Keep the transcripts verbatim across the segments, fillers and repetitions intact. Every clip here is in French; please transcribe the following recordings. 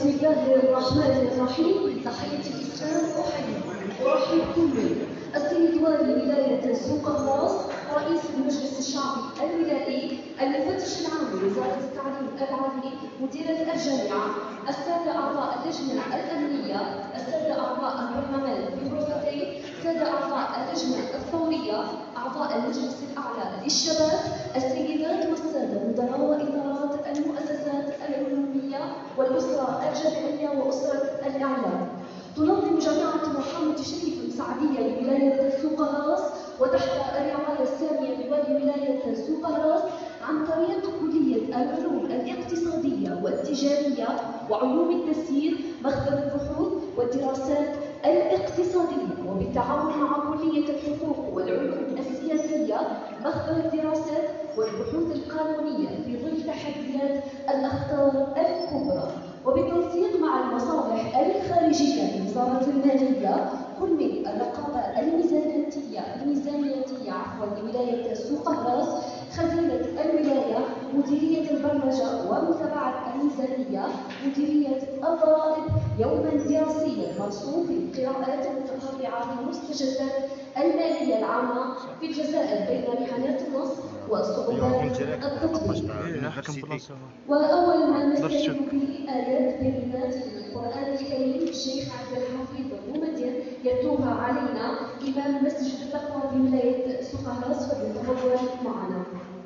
بسم الله الرحمن الرحيم. تحية الإسلام أحييكم وأرحب كل السيد والي ولاية سوق الراس، رئيس المجلس الشعبي الولائي، المفتش العام لوزارة التعليم العالي، مديرة الجامعة، السادة أعضاء اللجنة الأمنية، السادة أعضاء البرلمان في غرفتين، السادة أعضاء اللجنة الثورية، أعضاء المجلس الأعلى للشباب، السيدات والسادة مدراء وإدارات المؤسسات العلومية والأسرة الجامعية وأسرة الإعلام. تنظم جامعة محمد شريف المسعدية لولاية سوق الراس وتحت الرعاية السامية لوالي ولاية سوق الراس عن طريق كلية العلوم الاقتصادية والتجارية وعلوم التسيير مخبر البحوث والدراسات الاقتصادية، وبالتعاون مع كلية الحقوق والعلوم السياسية مخبر الدراسات والبحوث القانونية في ظل تحديات الأخطار الكبرى، وبالتنسيق مع المصالح الخارجية لوزارة المالية كل من الرقابة الميزانيتية الميزانيتية عفوا لولاية سوق الراس، خزينة الولاية، مديرية البرمجة ومتابعة الميزانية، مديرية الضرائب، يوما دراسيا مصروف القراءات المتفرعة للمستجدات المالية العامة في الجزائر بين رهانات النص وصعوبات التطبيق. وأول ما نستعين به آيات بينات من القرآن الكريم الشيخ عبد الحفيظ الممدد يتلوها علينا إمام مسجد التقوى بولاية سوق الراس، فليتفضل معنا.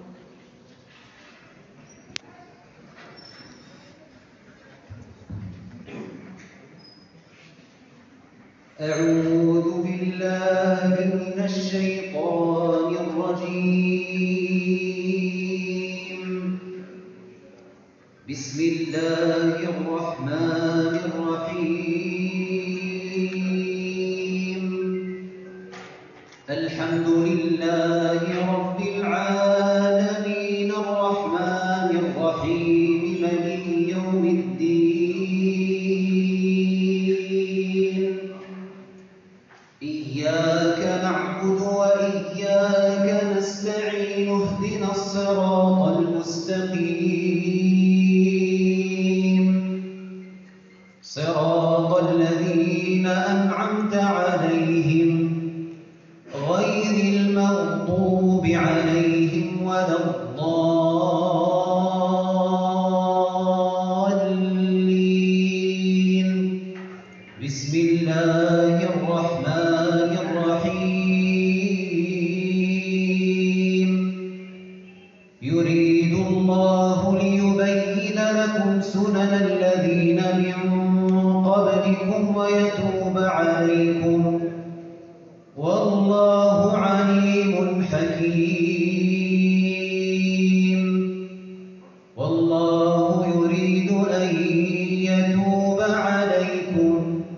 أعوذ بالله من الشيطان الرجيم. بسم الله الرحمن الرحيم. الحمد لله رب العالمين الرحمن الرحيم مالك يوم الدين. إياك نعبد وإياك نستعين اهدنا الصراط المستقيم صراط الذين أنعمت عليهم غير المغضوب عليهم ولا الضالين. بسم الله الرحمن الرحيم. يريد الله ليبين لكم سنن الذين من قبلكم ويتوب عليكم والله عليم حكيم. والله يريد أن يتوب عليكم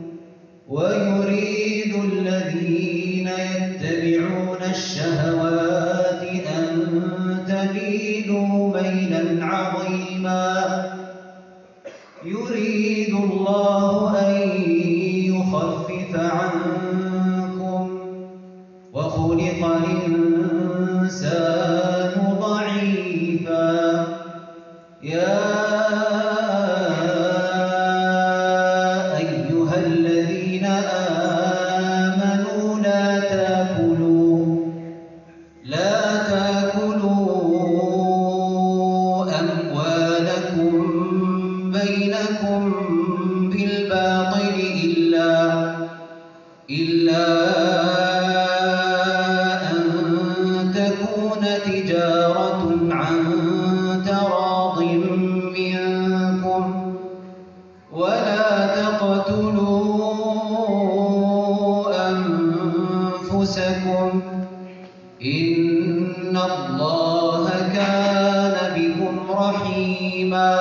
ويريد الذين يتبعون الشهوات أن تميلوا ميلا عظيما. يريد الله أن يخفف عنكم وخلق الإنسان ضعيفا. يا أيها الذين آمنوا لا تأكلوا لا تأكلوا أموالكم بينكم بالباطل إلا إلا أن تكون تجارة عن تراض منكم ولا تقتلوا أنفسكم إن الله كان بكم رحيما.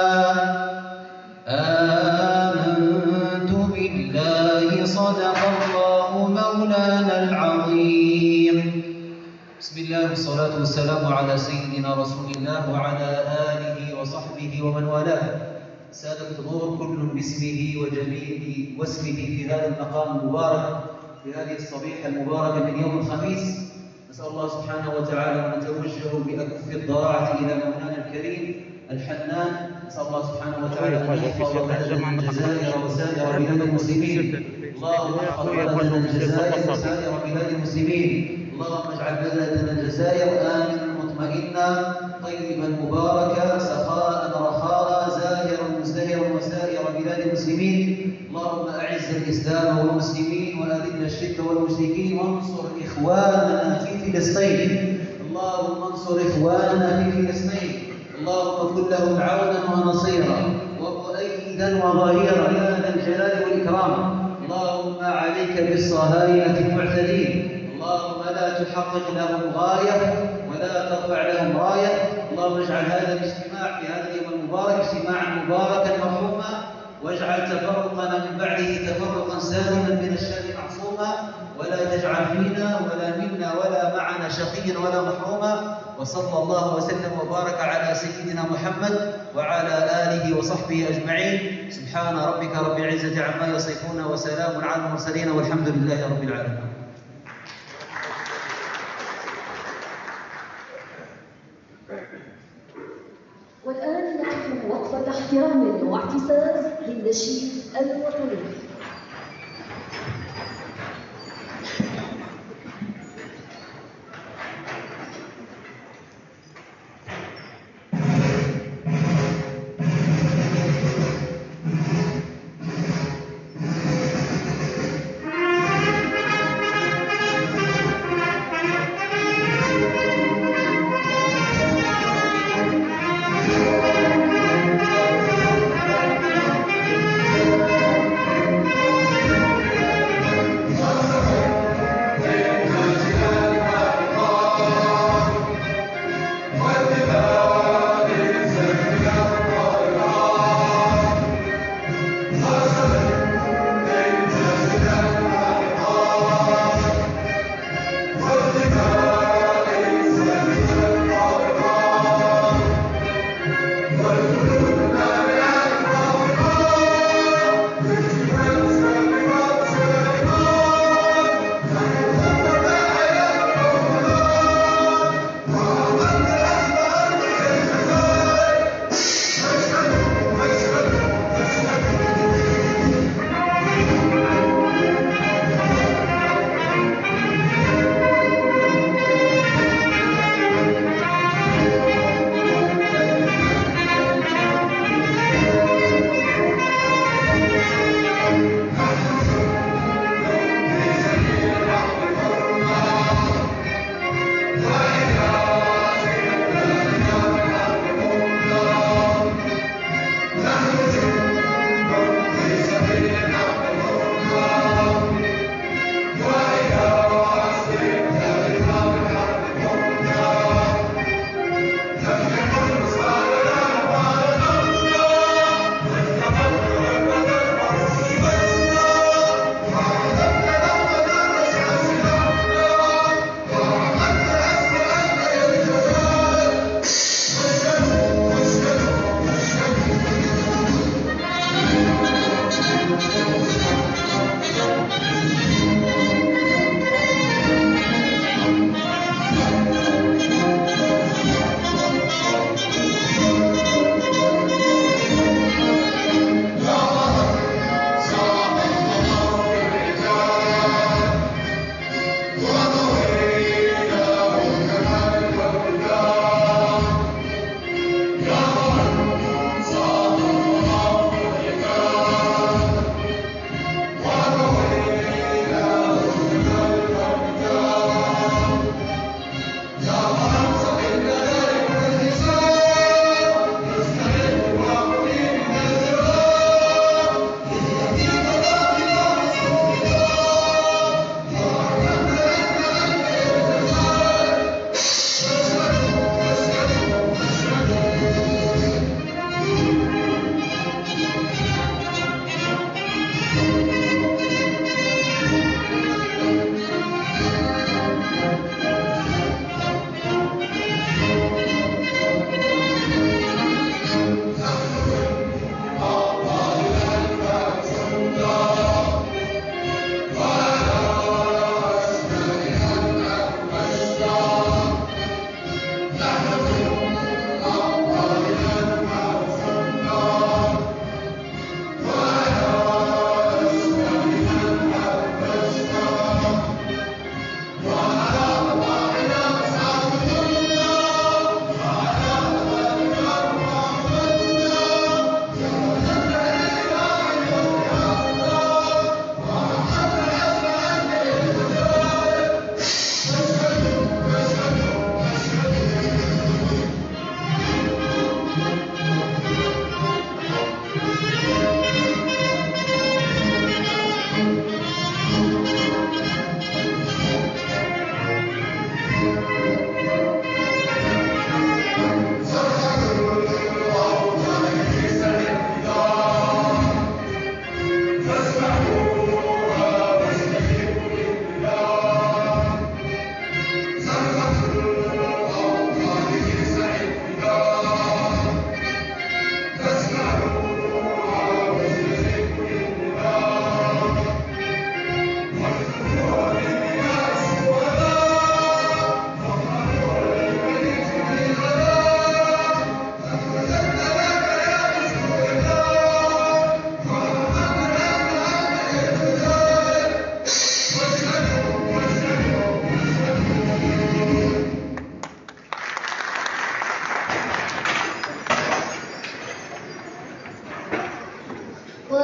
آمنت بالله صدق الله مولانا العظيم. بسم الله والصلاة والسلام على سيدنا رسول الله وعلى آله وصحبه ومن والاه. سادة الحضور كل باسمه وجميله واسمه في هذا المقام المبارك في هذه الصبيحة المباركة من يوم الخميس، نسأل الله سبحانه وتعالى أن نتوجه بأكف الضراعة إلى مولانا الكريم الحنان. نسأل الله سبحانه وتعالى أن يحفظ بلدنا الجزائر وسائر بلاد المسلمين. اللهم احفظ بلدنا الجزائر وسائر بلاد المسلمين. اللهم اجعل بلدنا الجزائر آمنا مطمئنا طيبا مباركا سخاء رخاء زاهرا مزدهرا وسائر بلاد المسلمين. اللهم أعز الإسلام والمسلمين وأذل الشرك والمشركين وانصر إخواننا في فلسطين. اللهم انصر إخواننا في فلسطين. اللهم كن لهم عونا ونصيرا ومؤيدا وظهيرا يا ذا الجلال والإكرام. اللهم عليك بالصهاينة المعتدين. اللهم لا تحقق لهم غاية ولا ترفع لهم راية. اللهم اجعل هذا الاجتماع في هذا اليوم المبارك اجتماعا مباركا مرحوما، واجعل تفرقنا من بعده تفرقا سالما من الشر معصوما، ولا تجعل فينا ولا منا ولا معنا شقيا ولا محروما. وصلى الله وسلم وبارك على سيدنا محمد وعلى آله وصحبه أجمعين. سبحان ربك رب العزة عما يصفون وسلام على المرسلين والحمد لله رب العالمين. والآن نقف وقفة احترام واعتزاز للنشيد الوطني. Thank you.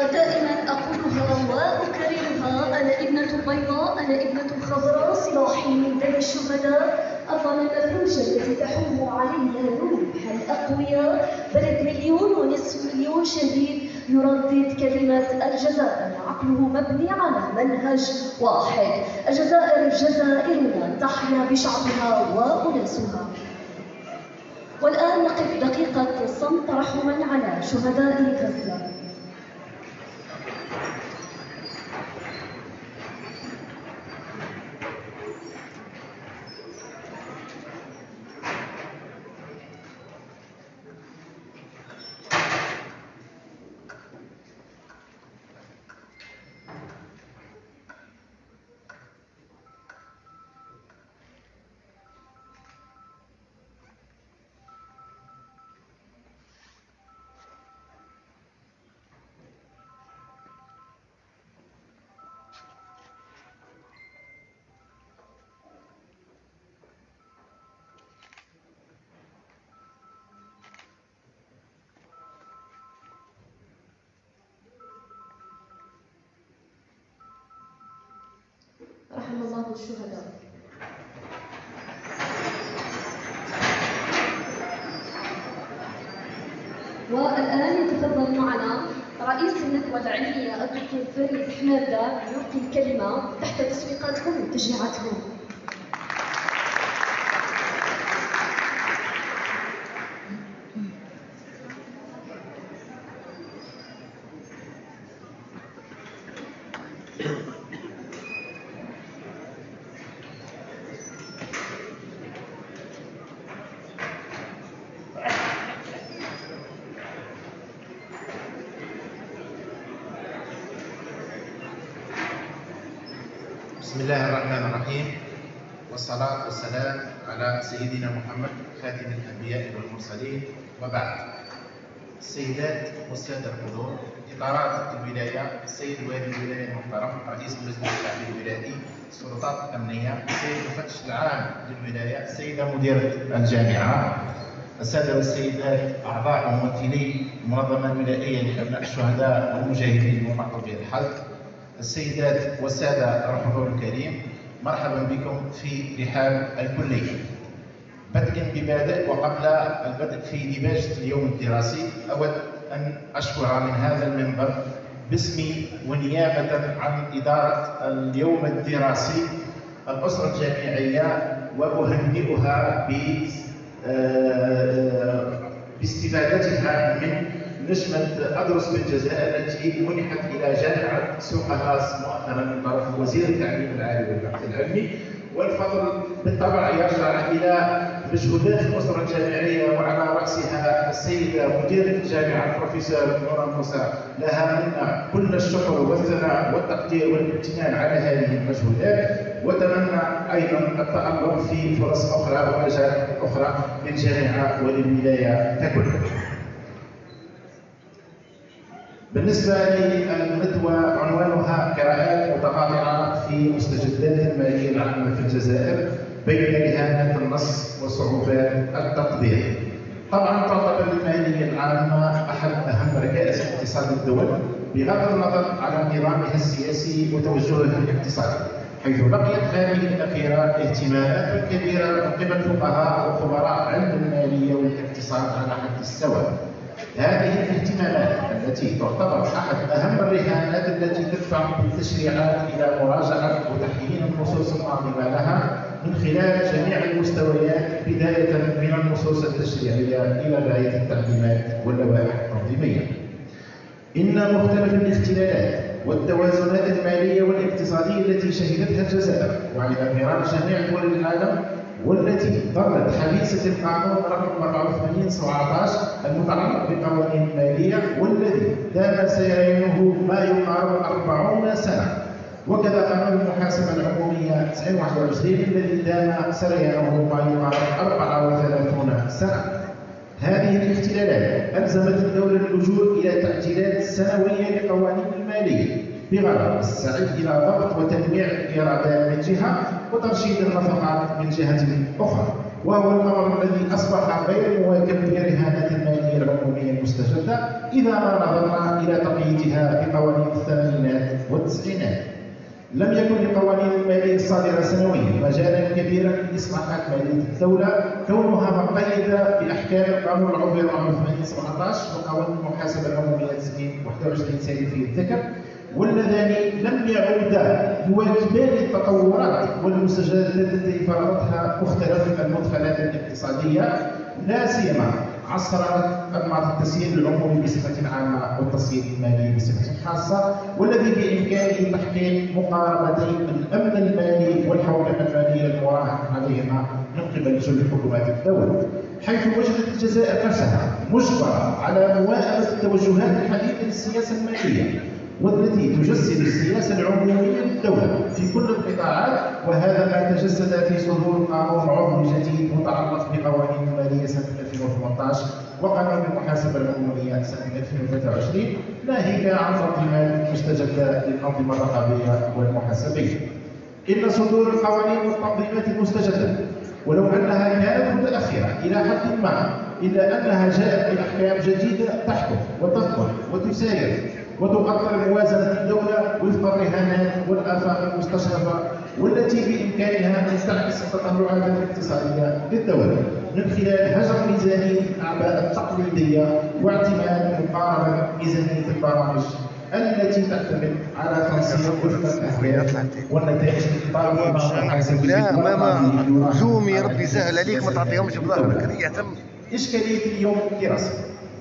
ودائما أقولها وأكررها: أنا ابنة بيضاء، أنا ابنة خضراء، صلاحي من دم الشهداء، أظن المفروشة التي تحوم عليها روح الأقوياء، بلد مليون ونصف مليون شهيد يردد كلمة الجزائر، عقله مبني على منهج واحد: الجزائر جزائرنا، تحيا بشعبها وأناسها. والآن نقف دقيقة صمت رحما على شهداء غزة. رحم الله الشهداء. والآن يتفضل معنا رئيس الندوة العلمية الدكتور فريد حمادة يلقي الكلمة تحت تصفيقاتكم وتشجيعاتكم. بسم الله الرحمن الرحيم، والصلاة والسلام على سيدنا محمد خاتم الأنبياء والمرسلين، وبعد. السيدات والسادة الحضور، إطارات الولاية، السيد والي الولاية المحترم رئيس المجلس الشعبي الولائي، السلطات الأمنية، السيد المفتش العام للولاية، السيدة مديرة الجامعة، السادة والسيدات أعضاء وممثلي المنظمة الولائية لأبناء الشهداء والمجاهدين ومحظوظي الحظ، السيدات والسادة الحضور الكريم، مرحبا بكم في رحاب الكلية. بدءا ببادئ وقبل البدء في ديباجة اليوم الدراسي، أود أن أشكر من هذا المنبر باسمي ونيابة عن إدارة اليوم الدراسي الأسرة الجامعية، وأهنئها باستفادتها من نجمة أدرس بالجزائر التي منحت إلى جامعة سوق الراس مؤخرا من طرف وزير التعليم العالي والبحث العلمي، والفضل بالطبع يرجع إلى مجهودات الأسرة الجامعية وعلى رأسها السيدة مديرة الجامعة البروفيسور نورا موسى، لها منا كل الشكر والثناء والتقدير والامتنان على هذه المجهودات، وتمنى أيضا التألق في فرص أخرى ومجالات أخرى للجامعة وللولاية ككل. بالنسبة للندوة عنوانها قراءات متقاطعة في مستجدات المالية العامة في الجزائر بين إهانة النص وصعوبات التطبيق. طبعا تعتبر المالية العامة أحد أهم ركائز اقتصاد الدول بغض النظر على نظامها السياسي وتوجهها الاقتصادي، حيث بقيت هذه الأخيرة اهتمامات كبيرة من قبل فقهاء وخبراء علم المالية والاقتصاد على حد السواء. هذه الاهتمامات التي تعتبر أحد أهم الرهانات التي تدفع بالتشريعات إلى مراجعة وتحيين النصوص الناظمة لها من خلال جميع المستويات، بداية من النصوص التشريعية إلى غاية التعليمات واللوائح التنظيمية. إن مختلف الاختلالات والتوازنات المالية والاقتصادية التي شهدتها الجزائر وعلى غرار جميع دول العالم، والتي ظلت حبيسة القانون رقم أربعة وثمانين سبعة عشر المتعلق بالقوانين المالية، والذي دام سيرينه ما يقارب أربعين سنة، وكذا قانون المحاسبة العمومية تسعين واحد وعشرين الذي دام سريانه ما يقارب أربعة وثلاثين سنة. هذه الاختلالات ألزمت الدولة اللجوء إلى تعديلات سنوية لقوانين المالية بغرض السعي إلى ضبط وتنويع الإيرادات من جهة وترشيد النفقات من جهة أخرى. وهو الأمر الذي أصبح غير مواكب للرهانات المالية العمومية المستجدة إذا ما نظرنا إلى تقييدها بقوانين الثمانينات والتسعينات. لم يكن للقوانين المالية الصادرة سنويا مجالا كبيرا لإصلاحات مالية الدولة، كونها مقيدة بأحكام القانون العضوي رقم ثمانين سبعة عشر وقوانين المحاسبة العمومية تسعين واحد وعشرين سالي في الذكر، واللذان لم يعودا يواكبان التطورات والمستجدات التي فرضتها مختلف المدخلات الاقتصادية، لا سيما عصر أنماط التسيير العمومي بصفة عامة والتسيير المالي بصفة خاصة، والذي بإمكانه تحقيق مقاربتي الأمن المالي والحوكمة المالية المراهن عليهما من قبل جل حكومات الدولة، حيث وجدت الجزائر نفسها مجبرة على مواءبة التوجهات الحديثة للسياسة المالية والتي تجسد السياسة العمومية للدولة في كل القطاعات، وهذا ما تجسد في صدور قانون عضوي جديد متعلق بقوانين المالية سنة ألفين وثمانية عشر وقانون المحاسبة العمومية سنة ألفين وثلاثة وعشرين، ناهيك عن تنظيمات مستجدة للأنظمة الرقابية والمحاسبية. إن صدور القوانين والتنظيمات المستجدة ولو أنها كانت متأخرة إلى حد ما، إلا أنها جاءت بأحكام جديدة تحكم وتضمن وتساير وتقدر موازنة الدولة وفق الرهانات والآفاق المستشرفة، والتي بإمكانها أن تعكس التطلعات الاقتصادية للدولة من خلال هجر ميزانية الأعباء التقليدية واعتماد مقاربة ميزانية البرامج التي تعتمد على تنسيق وفق الأهداف والنتائج الإطارية. لا ما ما زومي ربي يسهل عليك ما تعطيهمش بظهرك يهتم. إشكالية اليوم الدراسة،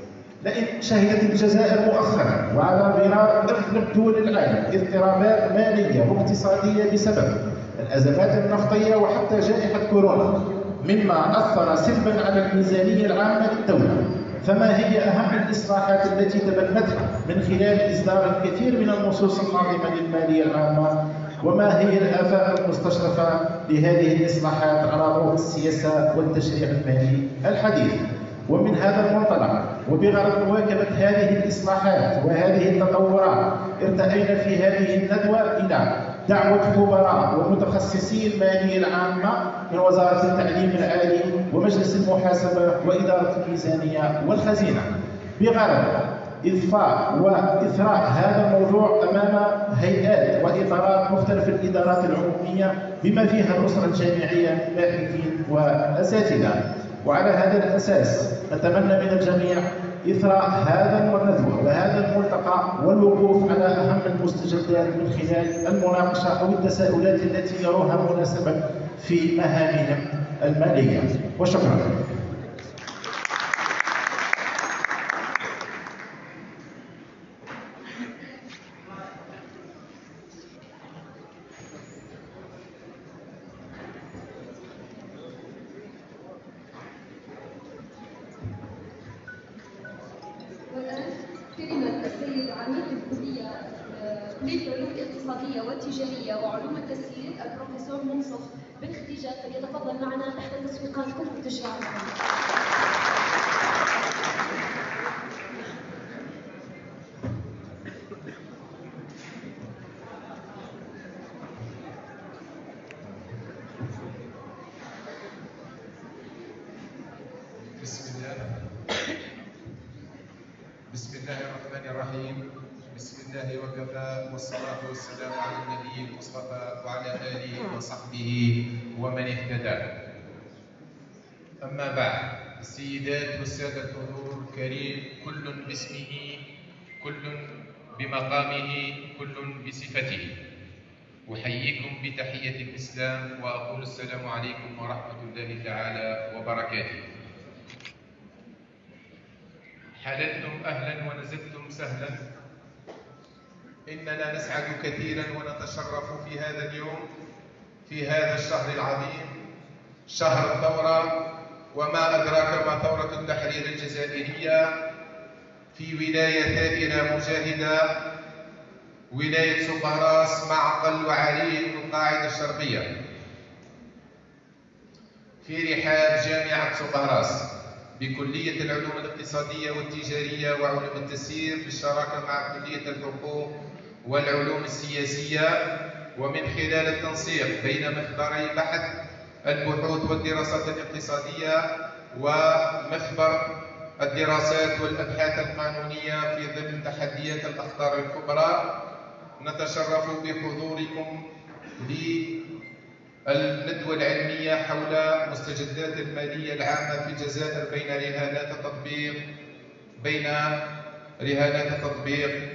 لأن شهدت الجزائر مؤخرا وعلى غرار أغلب دول العالم اضطرابات مالية واقتصادية بسبب الأزمات النفطية وحتى جائحة كورونا، مما أثر سلبا على الميزانية العامة للدولة. فما هي أهم الإصلاحات التي تبنتها من خلال إصدار الكثير من النصوص الناظمة للمالية العامة؟ وما هي الآفاق المستشرفة لهذه الإصلاحات على ضوء السياسة والتشريع المالي الحديث؟ ومن هذا المنطلق وبغرض مواكبة هذه الإصلاحات وهذه التطورات، ارتأينا في هذه الندوة إلى دعوة خبراء ومتخصصي المالية العامة من وزارة التعليم العالي ومجلس المحاسبة وإدارة الميزانية والخزينة، بغرض إضفاء وإثراء هذا الموضوع أمام هيئات وإطارات مختلف الإدارات العمومية بما فيها الأسرة الجامعية من باحثين وأساتذة. وعلى هذا الأساس نتمنى من الجميع إثراء هذا الندوة وهذا الملتقى والوقوف على أهم المستجدات من خلال المناقشة أو التساؤلات التي يروها مناسبة في مهامهم المالية. وشكرا. كلمة السيد عميد الكلية كلية العلوم الاقتصادية والتجارية وعلوم التسيير البروفيسور منصف بن خديجة، فليتفضل معنا تحت تسويقاتكم والتشجيع العام. بسم الله بسم الله الرحمن الرحيم. بسم الله وكفى، والصلاة والسلام على النبي المصطفى وعلى آله وصحبه ومن اهتدى. أما بعد، السيدات والسادة الحضور الكريم، كل باسمه، كل بمقامه، كل بصفته، أحييكم بتحية الإسلام وأقول السلام عليكم ورحمة الله تعالى وبركاته. حللتم أهلا ونزلتم سهلا. إننا نسعد كثيرا ونتشرف في هذا اليوم، في هذا الشهر العظيم، شهر الثورة، وما أدراك ما ثورة التحرير الجزائرية، في ولايتنا مجاهدة، ولاية سقراس، معقل وعرين القاعدة الشرقية، في رحاب جامعة سقراس بكلية العلوم الاقتصادية والتجارية وعلوم التسيير بالشراكة مع كلية الحقوق والعلوم السياسية، ومن خلال التنسيق بين محضري بحث البحوث والدراسات الاقتصادية ومخبر الدراسات والأبحاث القانونية في ضمن تحديات الأخطار الكبرى. نتشرف بحضوركم للندوة العلمية حول مستجدات المالية العامة في الجزائر بين رهانات التطبيق بين رهانات التطبيق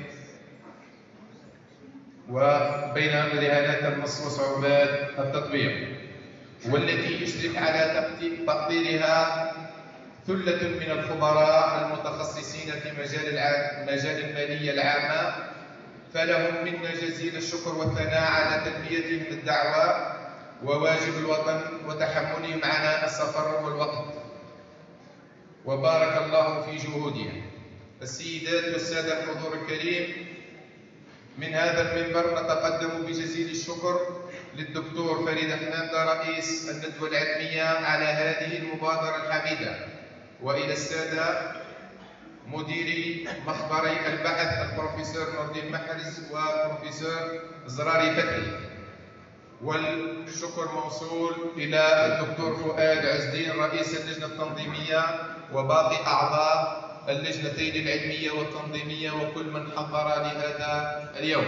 وبين رهانات النص وصعوبات التطبيق، والتي يشرف على تقديرها ثلة من الخبراء المتخصصين في مجال مجال المالية العامة، فلهم منا جزيل الشكر والثناء على تلبيتهم الدعوة وواجب الوطن وتحملهم عناء السفر والوقت، وبارك الله في جهودهم. السيدات والسادة الحضور الكريم، من هذا المنبر نتقدم بجزيل الشكر للدكتور فريد حمامة رئيس الندوة العلمية على هذه المبادرة الحميدة، وإلى السادة مديري مخبري البحث البروفيسور نور الدين محرز وبروفيسور زراري فتحي، والشكر موصول إلى الدكتور فؤاد عزدين رئيس اللجنة التنظيمية وباقي أعضاء اللجنتين العلمية والتنظيمية وكل من حضر لهذا اليوم.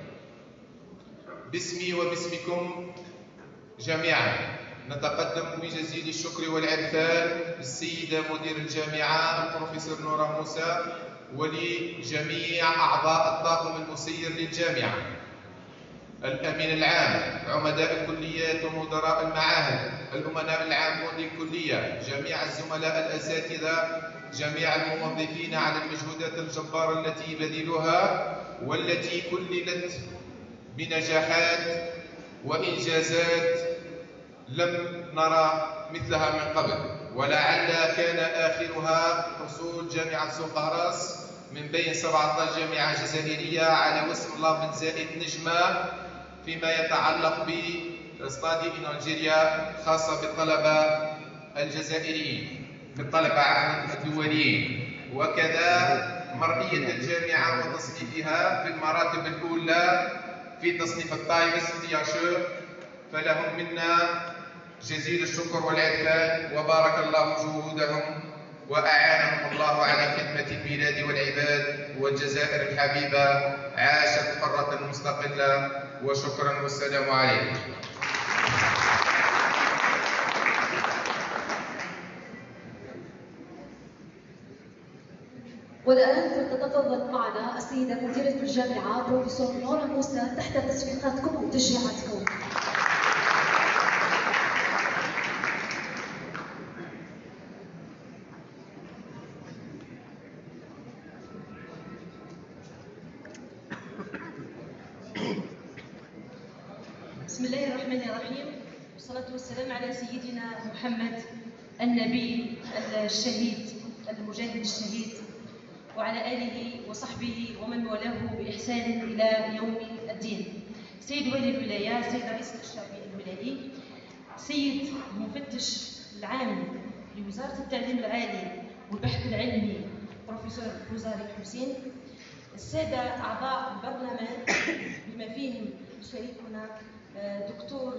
باسمي وباسمكم جميعا نتقدم بجزيل الشكر والعرفان للسيدة مدير الجامعة البروفيسور نورة موسى ولجميع أعضاء الطاقم المسير للجامعة، الأمين العام، عمداء الكليات ومدراء المعاهد، الأمناء العامون للكلية، جميع الزملاء الأساتذة، جميع الموظفين على المجهودات الجبارة التي بذلوها والتي كللت بنجاحات وإنجازات لم نرى مثلها من قبل، ولعل كان آخرها حصول جامعة سقراس من بين سبعة عشر جامعة جزائرية على وسم الله بن زايد نجمة فيما يتعلق باستادي نيجيريا خاصة بالطلبة الجزائريين بالطلبة الدوليين، وكذا مرئية الجامعة وتصنيفها في المراتب الأولى في تصنيف التايمز تياشور، فلهم منا جزيل الشكر والعرفان وبارك الله جهودهم وأعانهم الله على خدمة البلاد والعباد والجزائر الحبيبة. عاشت حرة مستقلة، وشكرا والسلام عليكم. والآن ستتفضل معنا السيدة مديرة الجامعة بروفيسور نورة موسى تحت تصفيقاتكم وتشجيعاتكم. بسم الله الرحمن الرحيم، والصلاة والسلام على سيدنا محمد النبي الشهيد المجاهد الشهيد وعلى آله وصحبه ومن والاه بإحسان إلى يوم الدين. سيد والي الولاية، سيد رئيس الشعبي الولائي، سيد المفتش العام لوزارة التعليم العالي والبحث العلمي بروفيسور روزاري حسين، السادة أعضاء البرلمان بما فيهم شريكنا دكتور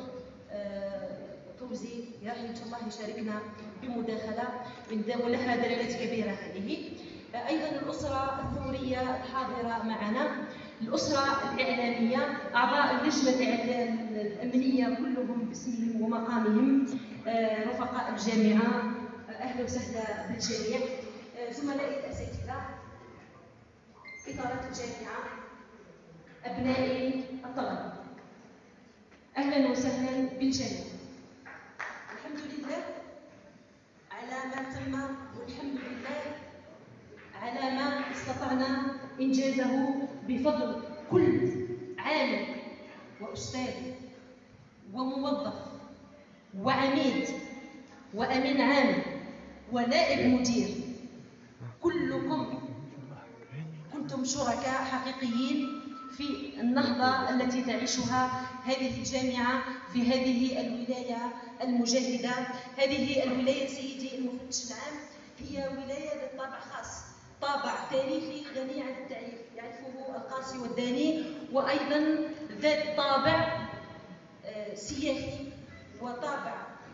فوزي راح إن شاء الله يشاركنا بمداخلة ولها دلالات كبيرة هذه. أيضا الأسرة الثورية الحاضرة معنا، الأسرة الإعلامية، أعضاء اللجنة الأمنية كلهم باسمهم ومقامهم، رفقاء الجامعة، أهلا وسهلا بالجميع، زملائي الأساتذة، إدارة الجامعة، أبنائي الطلبة، أهلا وسهلا بالجميع. الحمد لله على ما تم، والحمد لله على ما استطعنا إنجازه بفضل كل عامل وأستاذ وموظف وعميد وأمين عام ونائب مدير، كلكم كنتم شركاء حقيقيين في النهضة التي تعيشها هذه الجامعة في هذه الولاية المجاهدة. هذه الولاية سيدي المفتش العام هي ولاية ذات طابع خاص، طابع تاريخي غني عن التعريف يعرفه القاسي والداني، وأيضا ذات طابع سياسي وطابع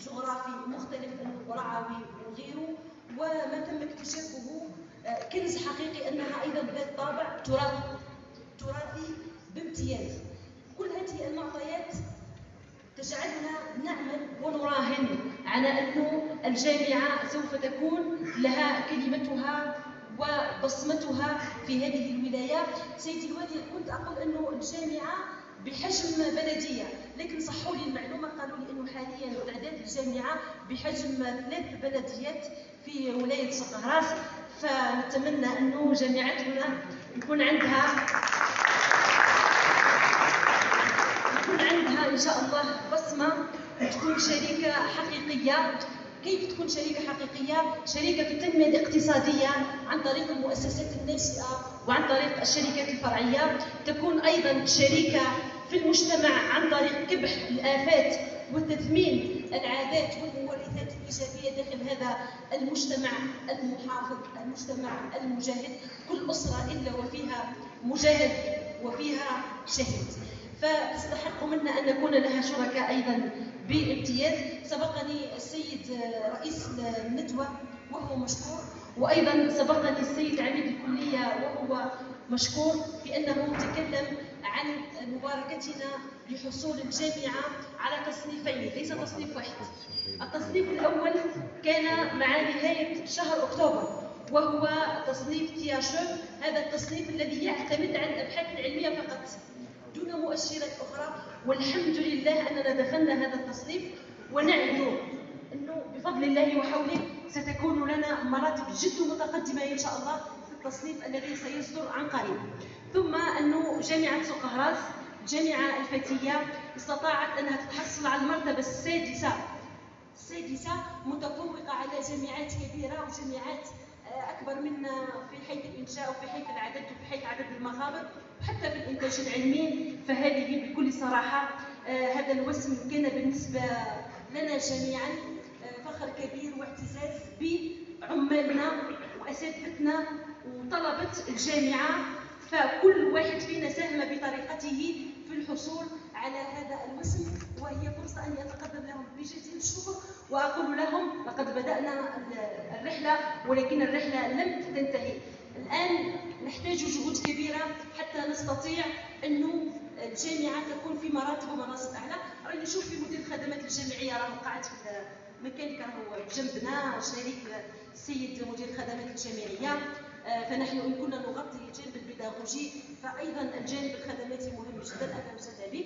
جغرافي مختلف القرعوي وغيره، وما تم اكتشافه كنز حقيقي أنها أيضا ذات طابع تراثي تراثي بامتياز. كل هذه المعطيات تجعلنا نعمل ونراهن على أن الجامعة سوف تكون لها كلمتها وبصمتها في هذه الولاية. سيدي الوالي، كنت أقول أنه الجامعة بحجم بلدية، لكن صحوا لي المعلومة قالوا لي أنه حاليا تعداد الجامعة بحجم ثلاث بلديات في ولاية سقهراس، فنتمنى أنه جامعتنا يكون عندها يكون عندها إن شاء الله بصمة وتكون شريكة حقيقية. كيف تكون شريكة حقيقية؟ شريكة في التنمية الاقتصادية عن طريق المؤسسات الناشئة وعن طريق الشركات الفرعية، تكون أيضا شريكة في المجتمع عن طريق كبح الآفات وتثمين العادات والمورثات الإيجابية داخل هذا المجتمع المحافظ، المجتمع المجاهد. كل أسرة إلا وفيها مجاهد وفيها شهيد، فتستحق منا أن نكون لها شركاء أيضا بامتياز. سبقني السيد رئيس الندوة وهو مشكور، وأيضا سبقني السيد عميد الكلية وهو مشكور في أنه تكلم عن مباركتنا لحصول الجامعة على تصنيفين، ليس تصنيف واحد. التصنيف الأول كان مع نهاية شهر أكتوبر وهو تصنيف تياشو، هذا التصنيف الذي يعتمد على الأبحاث العلمية فقط دون مؤشرات أخرى، والحمد لله أننا دخلنا هذا التصنيف، ونعد أنه بفضل الله وحوله ستكون لنا مراتب جد متقدمة إن شاء الله في التصنيف الذي سيصدر عن قريب. ثم أنه جامعة سقهراس الجامعة الفتية استطاعت أنها تتحصل على المرتبة السادسة السادسة متفوقة على جامعات كبيرة وجامعات أكبر منا في حيث الإنشاء وفي حيث العدد وفي حيث عدد المخابر وحتى في الإنتاج العلمي. فهذه بكل صراحة آه هذا الوسم كان بالنسبة لنا جميعا آه فخر كبير واعتزاز بعمالنا وأساتذتنا وطلبة الجامعة، فكل واحد فينا ساهم بطريقته في الحصول على هذا الوسم، وهي فرصة أن يتقدم لهم بجزيل الشكر وأقول لهم لقد بدأنا الرحلة ولكن الرحلة لم تنتهي. الآن نحتاج جهود كبيرة حتى نستطيع أنه الجامعة تكون في مراتب ومناصب أعلى. راني نشوف في مدير الخدمات الجامعية راه قاعد في المكان راهو جنبنا شريك السيد مدير الخدمات الجامعية، فنحن إن كنا نغطي الجانب البيداغوجي فأيضا الجانب الخدماتي مهم جدا. أهلا وسهلا بك.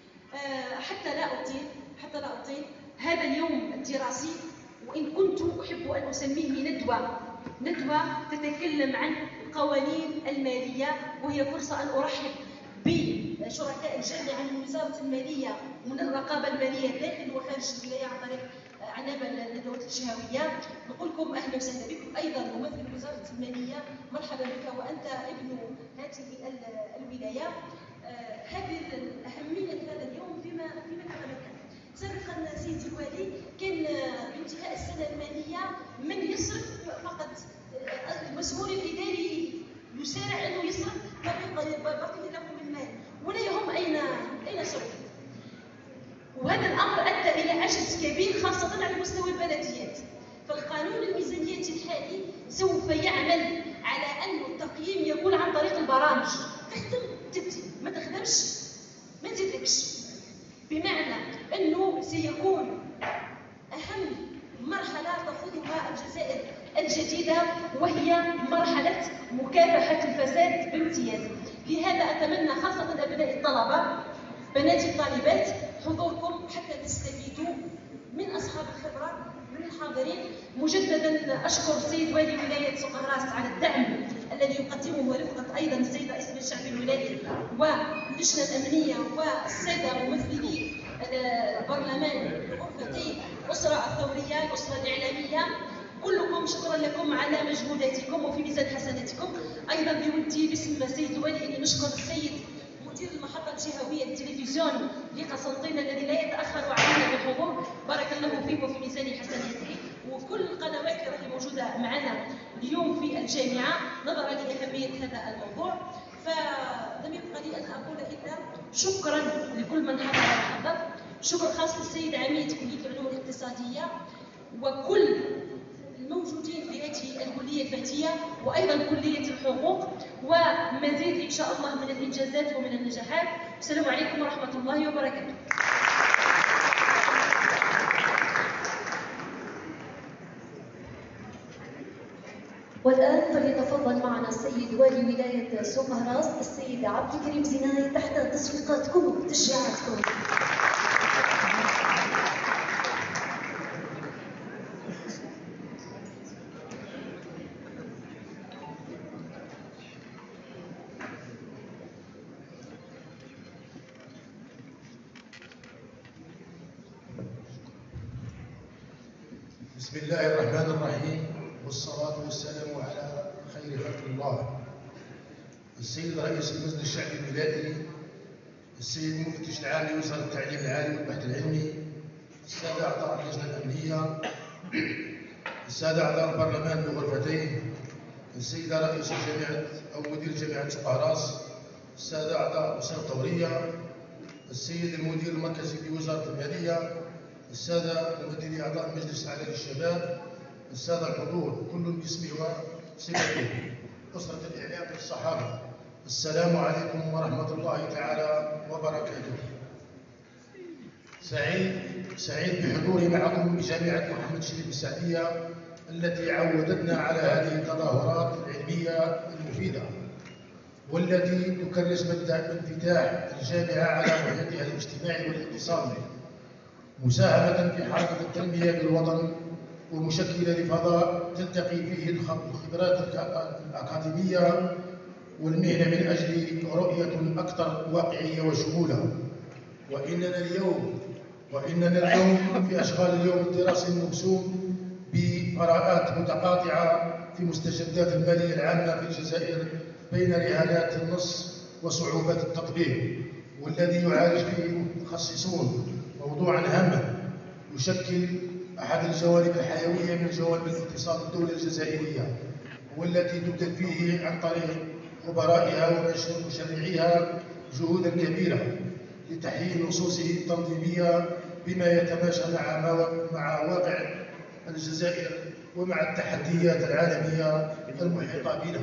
حتى لا أطيل حتى لا أطيل هذا اليوم الدراسي، وإن كنت أحب أن أسميه ندوة ندوة تتكلم عن القوانين المالية، وهي فرصة أن أرحب بشركاء الجامعة من وزارة المالية ومن الرقابة المالية داخل وخارج الولاية عن طريق عنابة الندوات الشهوية. نقول لكم أهلا وسهلا بكم. أيضا ممثل وزارة المالية مرحبا بك وأنت ابن هذه الولاية. آه هذه أهمية هذا اليوم فيما فيما تتمكن. سابقا سيدي الوالي كان بانتهاء السنة المالية من يصرف فقط المسؤول الإداري يسارع أنه يصرف ما بقي له من مال ولا يهم أين أين صرف، وهذا الأمر أدى إلى عجز كبير خاصة على مستوى البلديات. فالقانون الميزانية الحالي سوف يعمل على أن التقييم يكون عن طريق البرامج. تخدم تبدي ما تخدمش ما تزيدكش، بمعنى أنه سيكون أهم مرحلة تخوضها الجزائر الجديدة وهي مرحلة مكافحة الفساد بامتياز. لهذا أتمنى خاصة أبناء الطلبة بناتي الطالبات حضوركم حتى تستفيدوا من أصحاب الخبرة من الحاضرين. مجددا أشكر السيد والي ولاية سقهراس على الدعم الذي يقدمه رفقة أيضا السيد رئيس الشعب الولائي واللجنة الأمنية والسادة ممثلي البرلمان غرفتي الأسرة الثورية الأسرة الإعلامية، كلكم شكرا لكم على مجهوداتكم وفي ميزان حسناتكم. أيضا بودي باسم السيد الوالي أني نشكر السيد مدير المحطة الجهوية للتلفزيون لقسنطينة الذي لا يتأخر علينا بالحضور، بارك الله فيه وفي ميزان حسناته، وكل القنوات اللي موجودة معنا اليوم في الجامعة نظرا لأهمية هذا الموضوع. فلم يبقى لي أن أقول إلا شكرا لكل من حضر وحضر، شكر خاص للسيد عميد كليه العلوم الاقتصاديه وكل الموجودين في هذه الكليه الذاتيه وايضا كليه الحقوق، ومزيد ان شاء الله من الانجازات ومن النجاحات. السلام عليكم ورحمه الله وبركاته. والآن فليتفضل معنا السيد والي ولاية سوق هراس السيد عبد الكريم زناي تحت تصفيقاتكم وتشجيعاتكم. بسم الله الرحمن الرحيم، والصلاة والسلام على خير خلق الله، السيد رئيس المجلس الشعبي الولائي، السيد المفتش العام لوزارة التعليم العالي والبحث العلمي، السادة أعضاء اللجنة الأمنية، السادة أعضاء البرلمان بغرفتين، السيدة رئيس جامعة أو مدير جامعة سوق هراس، السادة أعضاء الأسرة الثورية، السيد المدير المركزي بوزارة المالية، السادة الممثلي أعضاء المجلس الأعلى للشباب، السادة الحضور كل باسمه وصفته، أسرة الإعلام والصحافة، السلام عليكم ورحمة الله تعالى وبركاته. سعيد سعيد بحضوري معكم بجامعة محمد شريف السعدية التي عودتنا على هذه التظاهرات العلمية المفيدة، والتي تكرس مبدأ انفتاح الجامعة على محيطها الاجتماعي والاقتصادي، مساهمة في حركة التنمية بالوطن، ومشكلة لفضاء تلتقي فيه الخبرات الأكاديمية والمهنة من أجل رؤية أكثر واقعية وشمولة. وإننا اليوم وإننا اليوم في أشغال اليوم الدراسي الموسوم بقراءات متقاطعة في مستجدات المالية العامة في الجزائر بين رهانات النص وصعوبات التطبيق، والذي يعالج فيه المتخصصون موضوعا هاما يشكل أحد الجوانب الحيوية من جوانب اقتصاد الدولة الجزائرية، والتي تبذل فيه عن طريق خبرائها ومشرعيها جهودا كبيرة لتحيي نصوصه التنظيمية بما يتماشى مع مع واقع الجزائر ومع التحديات العالمية المحيطة بنا،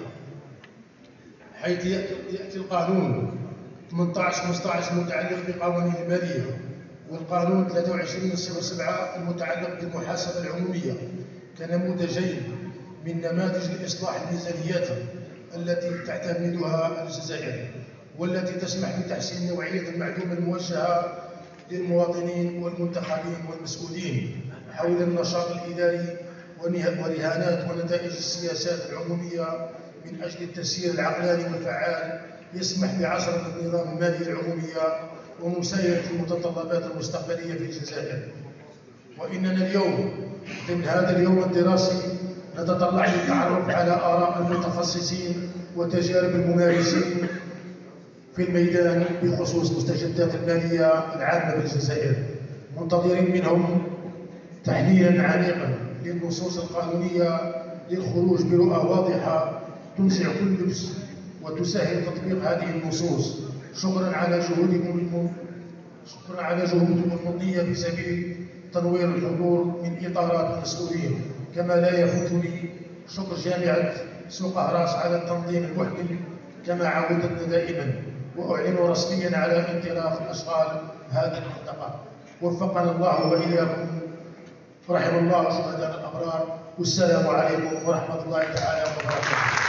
حيث يأتي القانون ثمانية عشر خمسة عشر المتعلق بقوانين المالية، والقانون ثلاثة وعشرين صفر سبعة المتعلق بالمحاسبة العمومية كنموذجين من نماذج الإصلاح الميزانياتي التي تعتمدها الجزائر، والتي تسمح بتحسين نوعية المعلومة الموجهة للمواطنين والمنتخبين والمسؤولين حول النشاط الإداري ورهانات ونتائج السياسات العمومية من أجل التسيير العقلاني والفعال يسمح بعصرنة النظام المالي العمومية ومسايرة المتطلبات المستقبلية في الجزائر. وإننا اليوم ضمن هذا اليوم الدراسي نتطلع للتعرف على آراء المتخصصين وتجارب الممارسين في الميدان بخصوص مستجدات المالية العامة بالجزائر، منتظرين منهم تحليلا عميقا للنصوص القانونية للخروج برؤى واضحة تنزع كل لبس وتسهل تطبيق هذه النصوص. شكرا على جهودكم شكرا على جهودكم المضنية في سبيل تنوير الحضور من إطارات المسؤولين، كما لا يفوتني شكر جامعة سوق هراس على التنظيم المحكم كما عودتنا دائما، وأعلن رسميا على انطلاق أشغال هذه المنطقة. وفقنا الله وإياكم، رحم الله شهداء الأبرار، والسلام عليكم ورحمة الله تعالى وبركاته.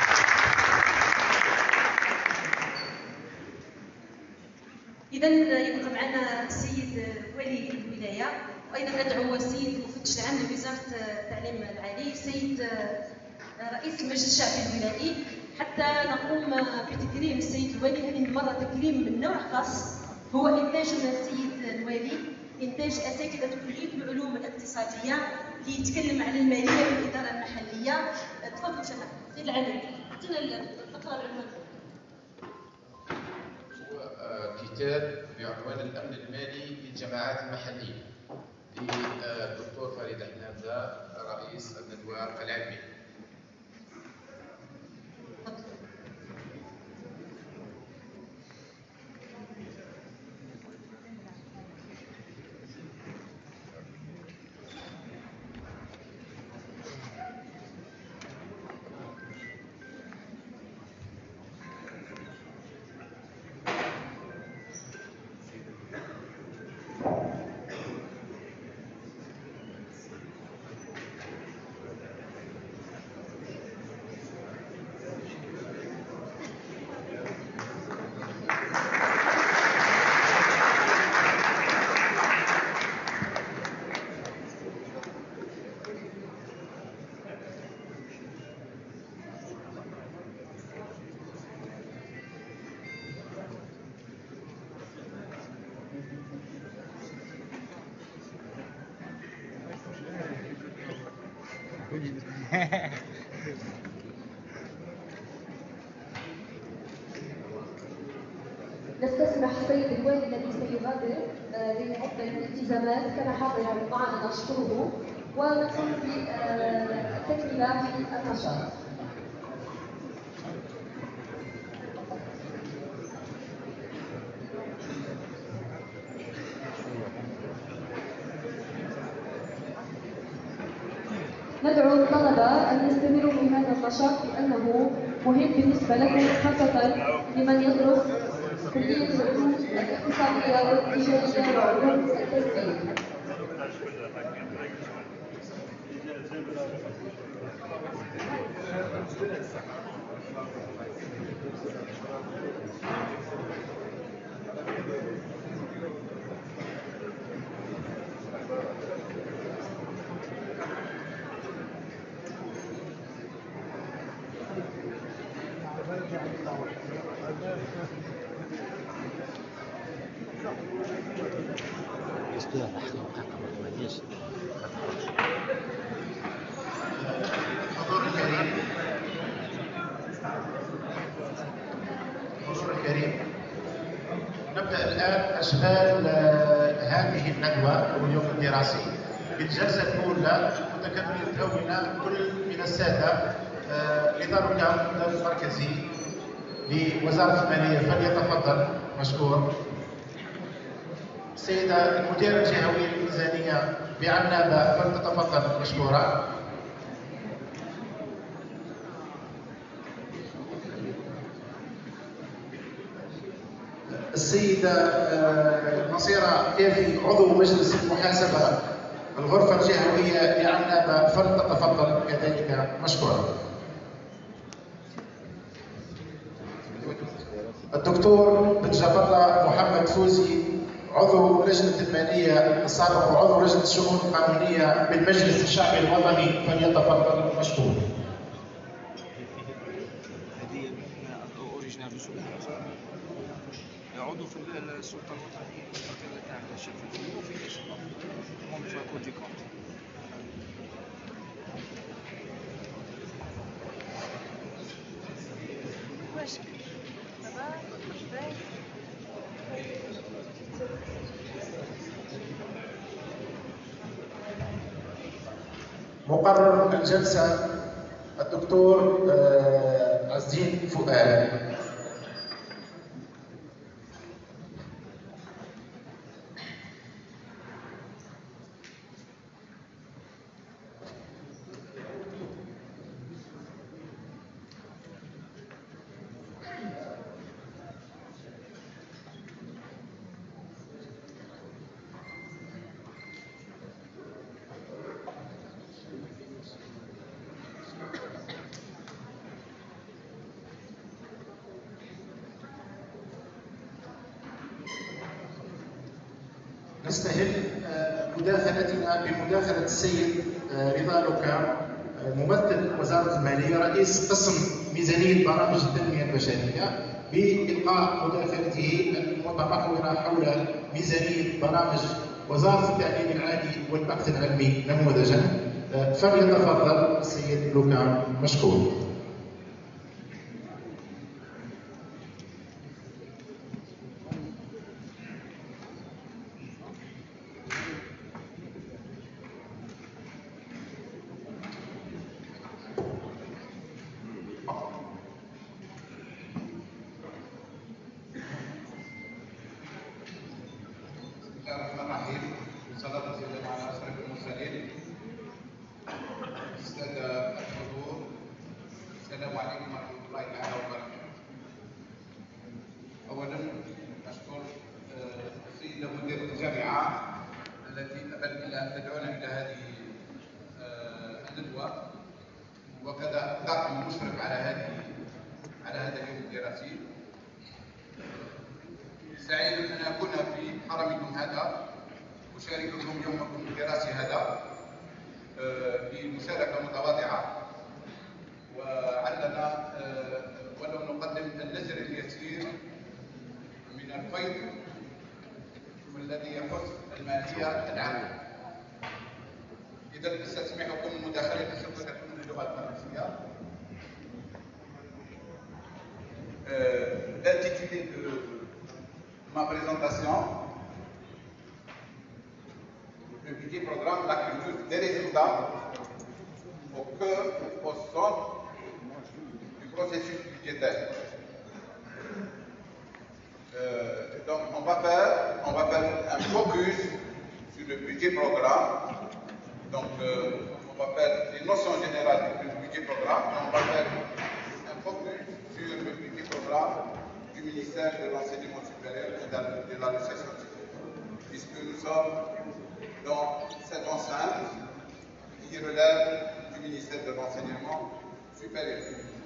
إذا يبقى معنا السيد ولي الولاية، وأيضا ندعو السيد المفتش العام لوزارة التعليم العالي، السيد رئيس المجلس الشعبي الولائي، حتى نقوم بتكريم السيد الولي. هذه المرة تكريم من نوع خاص، هو إنتاجنا السيد الوالي، إنتاج أساتذة كلية العلوم الاقتصادية ليتكلم عن المالية والإدارة المحلية. تفضل سيد العميد، اعطينا اقرأ العنوان. كتاب بعنوان الأمن المالي للجماعات المحلية للدكتور فريد حناندة رئيس الندوة العلمية. نستسمح السيد الوالي الذي سيغادر لعدة الالتزامات كان حاضرا معنا نشكره وندخل في التكمله في النشاط. ندعو الطلبة أن يستمروا في هذا النشاط لأنه مهم بالنسبة لكم خاصة لمن يدرس كلية العلوم الاقتصادية والتجارية وعلوم التسويق. حضور الكريم حضور الكريم نبدأ الآن أشغال هذه الندوة أو اليوم الدراسي. بالجلسة الأولى المتكلمين الأولى كل من السادة إدارة الإدارة المركزي لوزارة المالية فليتفضل مشكور. السيدة المديرة الجهوية للميزانية بعنابة فلتتفضل مشكورة. السيدة نصيرة كافي عضو مجلس المحاسبة الغرفة الجهوية لعنابة فلتتفضل كذلك مشكورة. الدكتور بن جبر الله محمد فوزي عضو لجنة المالية السابق وعضو لجنة الشؤون القانونية بالمجلس الشعبي الوطني فليتفضل مشكور. عضو في السلطه الوطنيه المستقله تاع الشرف الفني وفي مون في كوتي كونت. واش مقرر الجلسة الدكتور عز الدين فؤاد. نستهل مداخلتنا بمداخلة السيد رضا لوكا ممثل وزارة المالية رئيس قسم ميزانية برامج التنمية البشرية بإلقاء مداخلته المتمحورة حول ميزانية برامج وزارة التعليم العالي والبحث العلمي نموذجا. فليتفضل السيد لوكا مشكور. وكذا الطاقم المشرف على هذه على هذا اليوم الدراسي. سعيد ان اكون في حرمكم هذا اشارككم يومكم الدراسي هذا بمشاركه متواضعه، وعلنا ولو نقدم النذر اليسير من الفيض والذي يخص الماليه العامه. اذا استسمحكم مداخله الشكر ma présentation, le budget programme la culture des résultats au cœur, au centre du processus budgétaire. Euh, donc on va faire, on va faire un focus sur le budget programme. Donc euh, on va faire les notions générales du budget programme et on va faire un focus sur le budget programme du ministère de l'Enseignement supérieur et de la Recherche scientifique, puisque nous sommes dans cette enceinte qui relève du ministère de l'Enseignement supérieur.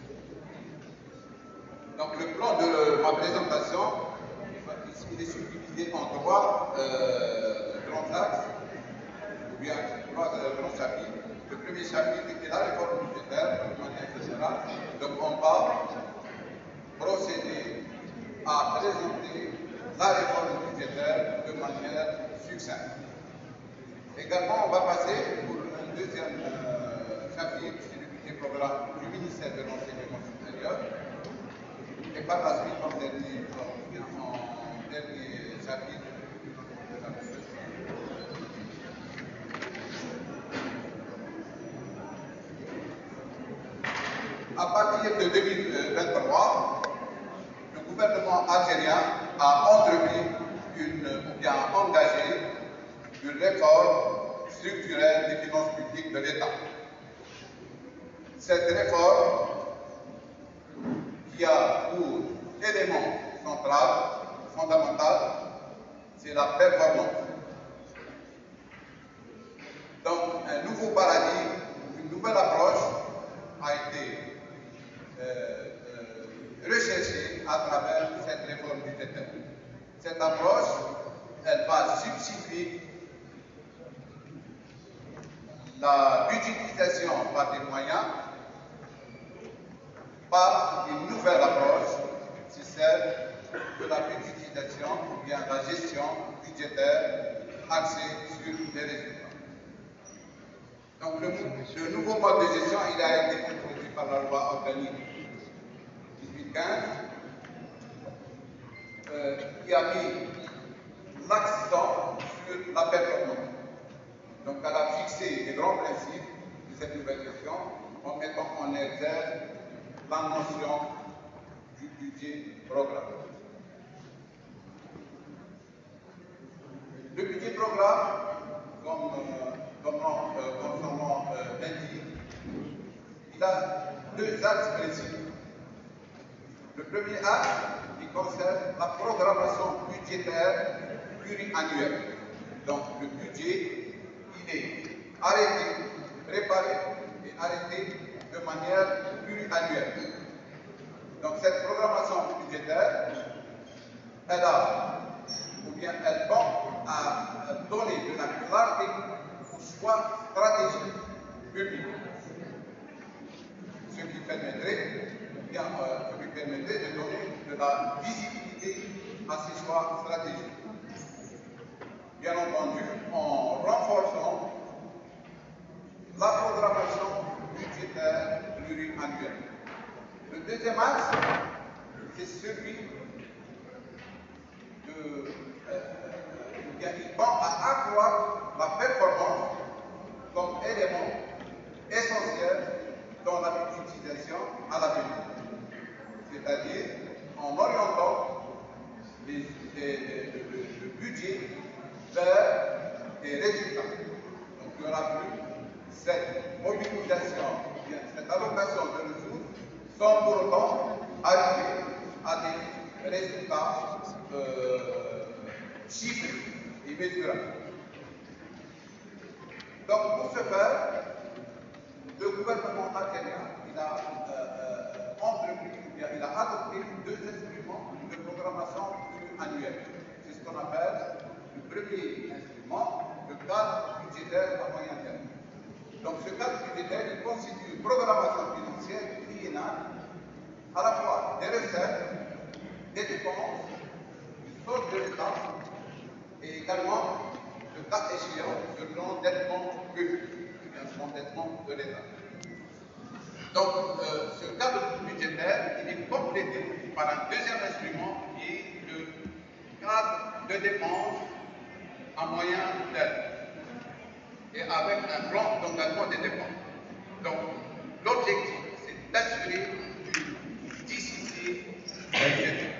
Donc le plan de ma présentation, il est subdivisé en trois euh, grands axes, ou bien trois euh, grands chapitres. Le premier chapitre est la réforme budgétaire, de manière générale. Donc on va procéder à présenter la réforme budgétaire de manière succincte. Également, on va passer pour un deuxième euh, chapitre, c'est le budget programme du ministère de l'Enseignement supérieur. Et par la suite, en dernier, en dernier chapitre, à partir de deux mille vingt-trois, le gouvernement algérien a entrepris une, ou bien engagé une réforme structurelle des finances publiques de l'État. Cette réforme, qui a pour élément central, fondamental, c'est la performance. Donc, un nouveau paradigme, une nouvelle approche a été euh, euh, recherchée à travers cette réforme budgétaire. Cette approche, elle va substituer la budgétisation par des moyens par une nouvelle approche, c'est celle de la budgétisation ou bien la gestion budgétaire axée sur les résultats. Donc le, le nouveau mode de gestion, il a été introduit par la loi organique dix-huit quinze, euh, qui a mis l'accent sur la performance. Donc elle a fixé les grands principes de cette nouvelle gestion en mettant en exergue la notion du budget programme. Le budget programme, comme, euh, comme, euh, comme son nom euh, l'indique, il a deux axes principaux. Le premier axe, qui concerne la programmation budgétaire pluriannuelle. Donc le budget, il est arrêté, préparé et arrêté de manière pluriannuelle. Donc cette programmation budgétaire, elle a, ou bien elle tend à donner de la clarté aux choix stratégiques publics. Ce qui permettrait, ou bien euh, ce qui permettrait de donner de la visibilité à ces choix stratégiques. Bien entendu, en renforçant la programmation budgétaire pluriannuelle. Le deuxième axe, c'est celui de, euh, il tend à accroître la performance comme élément essentiel dans la budgétisation à l'avenir. C'est-à-dire en orientant les, les, les, le, le budget vers des résultats. Donc il n'y aura plus cette mobilisation, cette allocation de ressources sans pour autant arriver à des résultats euh, chiffrés et mesurables. Donc pour ce faire, le gouvernement algérien il a euh, euh, entrepris, bien, il a adopté deux instruments de programmation annuelle. C'est ce qu'on appelle le premier instrument, le cadre budgétaire à moyen terme. Donc ce cadre budgétaire, il constitue une programmation financière triennale, à la fois des recettes, des dépenses, du solde de l'État, et également, le cas échéant, sur l'endettement public, l'endettement de l'État. Donc euh, ce cadre budgétaire, il est complété par un deuxième instrument qui est le cadre de dépenses à moyen terme et avec un plan d'engagement des dépenses. Donc, l'objectif, c'est d'assurer une discipline budgétaire.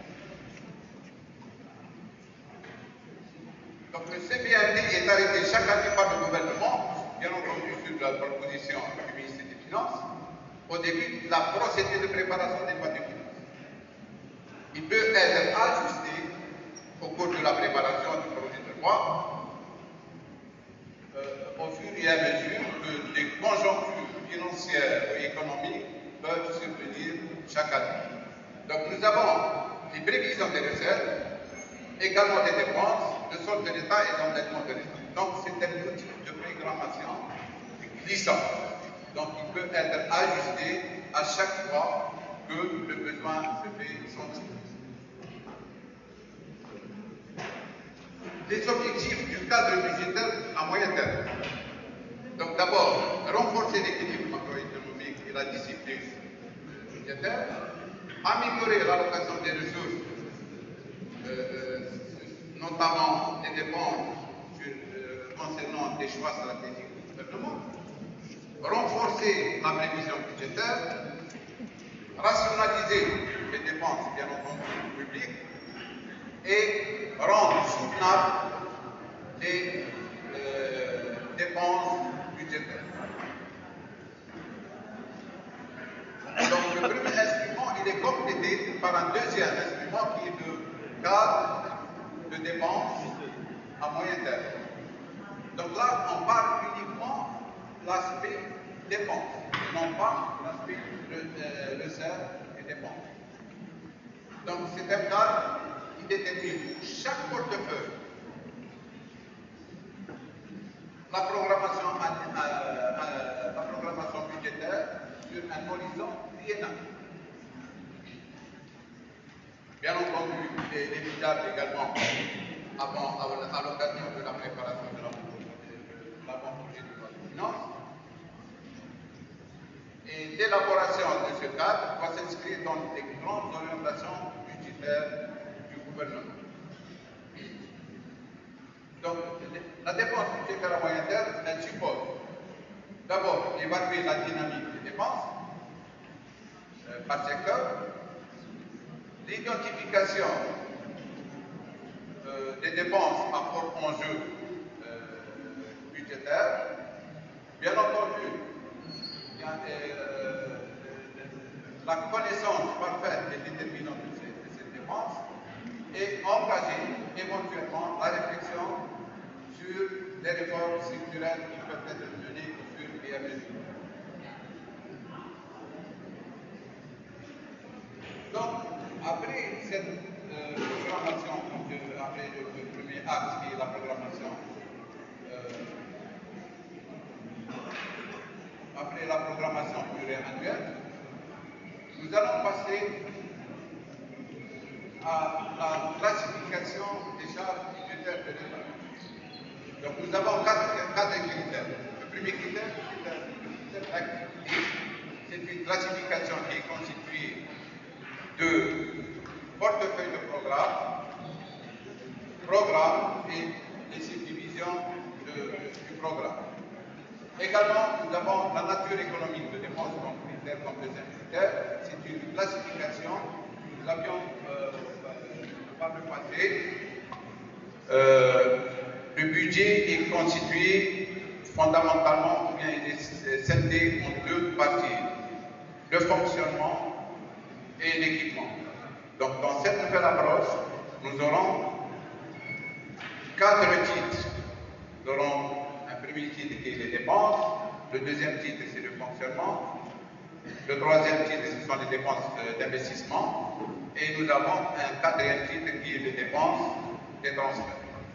Donc, le C B M D est arrêté chaque année par le gouvernement, bien entendu sur la proposition du ministère des Finances, au début de la procédure de préparation des lois de finances. Il peut être ajusté au cours de la préparation du projet de loi, euh, au fur et à mesure que les conjonctures financières et économiques peuvent survenir chaque année. Donc nous avons les prévisions des recettes, également des dépenses, le solde de l'État et l'endettement de l'État. Donc c'est un outil de programmation glissant. Donc il peut être ajusté à chaque fois que le besoin se fait sentir. Les objectifs du cadre budgétaire à moyen terme. Donc d'abord, renforcer l'équilibre macroéconomique et la discipline budgétaire, améliorer l'allocation des ressources, euh, notamment les dépenses euh, concernant des choix stratégiques du gouvernement, renforcer la prévision budgétaire, rationaliser les dépenses, bien entendu, publiques, et rendre soutenables les euh, dépenses budgétaires. Donc le premier instrument, il est complété par un deuxième instrument qui est le cadre de dépenses à moyen terme. Donc là, on parle uniquement de l'aspect dépenses, non pas l'aspect le, euh, le cercle des dépenses. Donc c'est un cadre qui détermine chaque portefeuille la programmation, euh, euh, la programmation budgétaire sur un horizon triennal. Bien entendu, il est évident également avant, à l'occasion de la préparation de l'avant-projet de loi de finances. Et l'élaboration de ce cadre va s'inscrire dans les grandes orientations budgétaires du gouvernement. Donc, la dépense budgétaire à moyen terme, elle suppose d'abord évaluer la dynamique des dépenses euh, par secteur, l'identification euh, des dépenses à fort enjeu euh, budgétaire, bien entendu, il y a, euh, la connaissance parfaite des déterminants de ces, de ces dépenses et engager éventuellement la réflexion sur les réformes structurelles qui peuvent être menées au fur et à mesure. Donc, après cette euh, programmation, euh, après le, le premier acte qui est la programmation, euh, après la programmation pluriannuelle, nous allons passer à la classification des charges budgétaires de l'État. Donc nous avons quatre, quatre critères. Le premier critère, c'est une classification qui est constituée de portefeuille de programme, programme et les subdivisions de, du programme. Également, nous avons la nature économique de dépenses comme critère, comme deuxième critère. C'est une classification que nous avions euh, par le passé. Euh, le budget est constitué fondamentalement, ou bien il est scindé en deux parties, le fonctionnement et l'équipement. Donc dans cette nouvelle approche, nous aurons quatre titres. Nous aurons un premier titre qui est les dépenses, le deuxième titre c'est le fonctionnement, le troisième titre ce sont les dépenses d'investissement et nous avons un quatrième titre qui est les dépenses des transferts.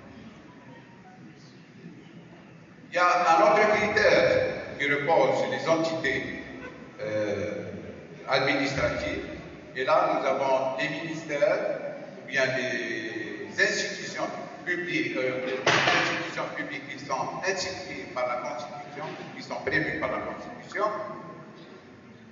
Il y a un autre critère qui repose sur les entités euh, administratives et là nous avons les ministères ou bien les institutions publiques, euh, les institutions publiques qui sont instituées par la Constitution, qui sont prévues par la Constitution.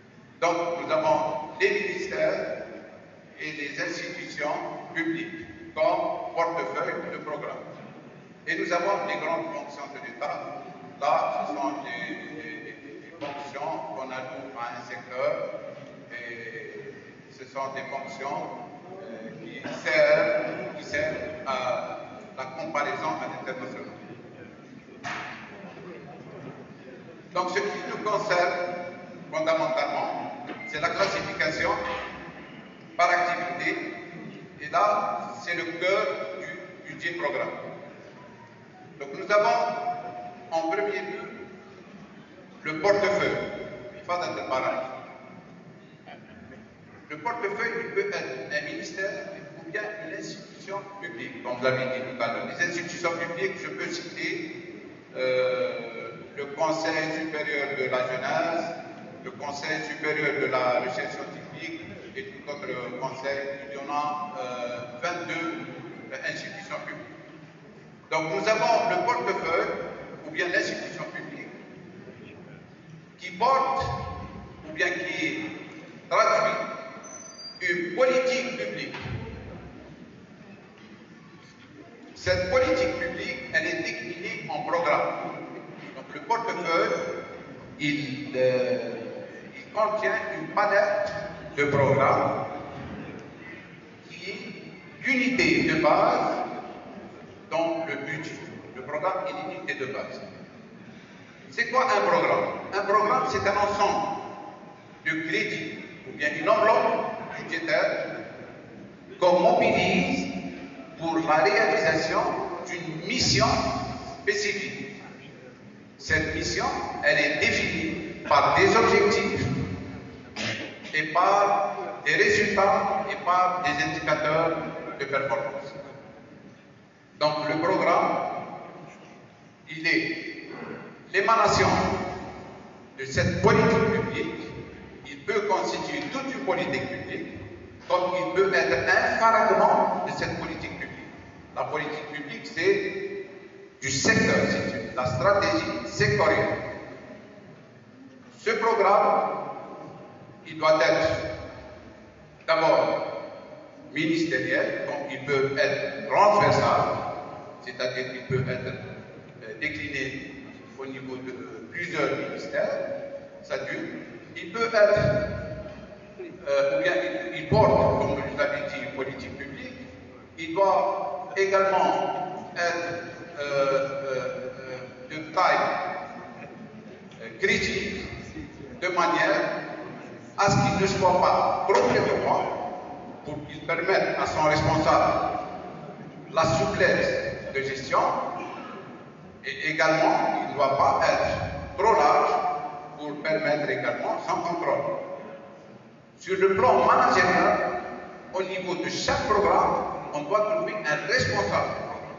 Donc nous avons les ministères et les institutions publiques. comme portefeuille de programme. Et nous avons les grandes fonctions de l'État. Là, ce sont les, les, les fonctions qu'on alloue à un secteur, et ce sont des fonctions euh, qui, servent, qui servent à la comparaison à l'international. Donc, ce qui nous concerne fondamentalement, c'est la classification par activité, et là, c'est le cœur du budget programme. Donc, nous avons en premier lieu le portefeuille, phase de barrage. Le portefeuille il peut être un ministère ou bien une institution publique, comme vous l'avez dit tout à l'heure. Les institutions publiques, je peux citer euh, le Conseil supérieur de la jeunesse, le Conseil supérieur de la recherche scientifique et tout autre conseil. Il y en a euh, vingt-deux institutions publiques. Donc nous avons le portefeuille ou bien l'institution publique qui porte ou bien qui traduit une politique publique. Cette politique publique, elle est déclinée en programme. Donc le portefeuille, il, euh, il contient une palette de programmes qui est l'unité de base dans le budget. Le programme est l'unité de base. C'est quoi un programme? Un programme, c'est un ensemble de crédits ou bien une enveloppe budgétaire qu'on mobilise pour la réalisation d'une mission spécifique. Cette mission, elle est définie par des objectifs et par des résultats et par des indicateurs de performance. Donc le programme, il est l'émanation de cette politique publique. Il peut constituer toute une politique publique, comme il peut être un fragment de cette politique publique. La politique publique, c'est du secteur, c'est la stratégie sectorielle. Ce programme, il doit être d'abord ministériel, donc il peut être transversal, c'est-à-dire qu'il peut être euh, décliné au niveau de plusieurs ministères, ça dure. Il peut être, euh, ou bien il, il porte, comme je l'avais dit, une politique publique. Il doit également être euh, euh, euh, de taille euh, critique, de manière à ce qu'il ne soit pas trop étroit, pour qu'il permette à son responsable la souplesse de gestion, et également il ne doit pas être trop large pour permettre également son contrôle. Sur le plan managérial, au niveau de chaque programme, on doit trouver un responsable.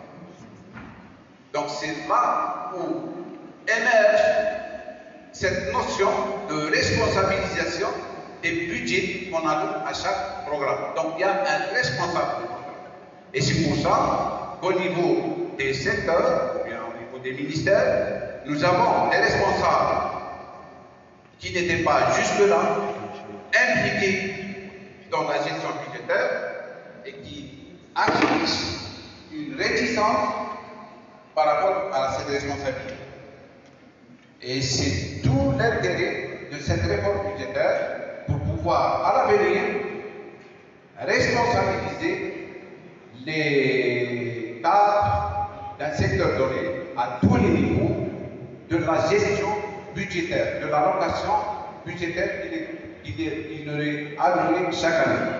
Donc c'est là où émerge cette notion de responsabilisation des budgets qu'on alloue à chaque programme. Donc il y a un responsable du programme. Et c'est pour ça qu'au niveau des secteurs, bien au niveau des ministères, nous avons des responsables qui n'étaient pas jusque-là impliqués dans la gestion budgétaire et qui affichent une réticence par rapport à cette responsabilité. Et c'est tout l'intérêt de cette réforme budgétaire pour pouvoir, à l'avenir, responsabiliser les cadres d'un secteur donné à tous les niveaux de la gestion budgétaire, de l'allocation budgétaire qu'il leur est allouée chaque année.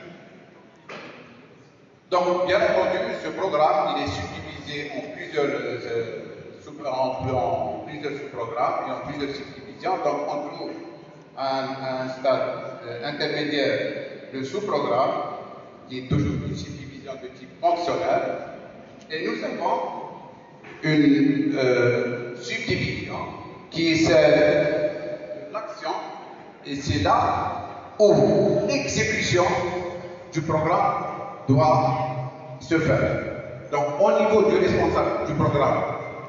Donc, bien entendu, ce programme, il est subdivisé en plusieurs, euh, sous, en, en plusieurs sous-programmes et en plusieurs subdivisions. Donc, on trouve un, un stade euh, intermédiaire de sous-programme qui est toujours une subdivision de type fonctionnel. Et nous avons une euh, subdivision qui est celle de l'action, et c'est là où l'exécution du programme doit se faire. Donc, au niveau du responsable du programme,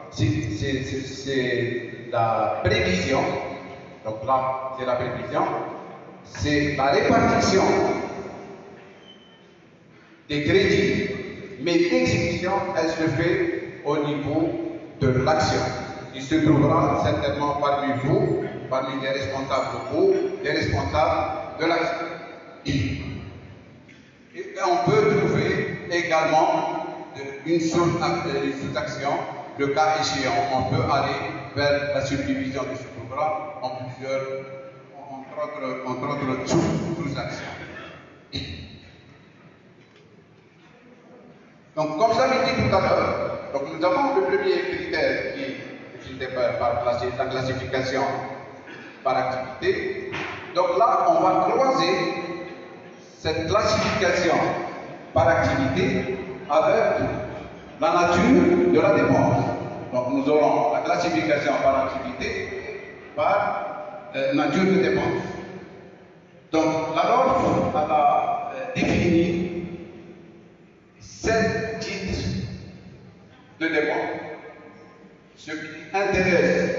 c'est la prévision. Donc là, c'est la prévision. C'est la répartition des crédits mais l'exécution, elle se fait au niveau de l'action. Il se trouvera certainement parmi vous, parmi les responsables locaux, les responsables de l'action. Et on peut trouver également une sous-action, le cas échéant. On peut aller vers la subdivision de ce programme en plusieurs, entre autres, entre autres sous-actions. Donc, comme j'avais dit tout à l'heure, donc nous avons le premier critère qui était par la classification par activité. Donc là, on va croiser cette classification par activité avec la nature de la dépense. Donc nous aurons la classification par activité par euh, nature de dépense. Donc la norme elle a euh, défini sept titres de dépenses. Ce qui intéresse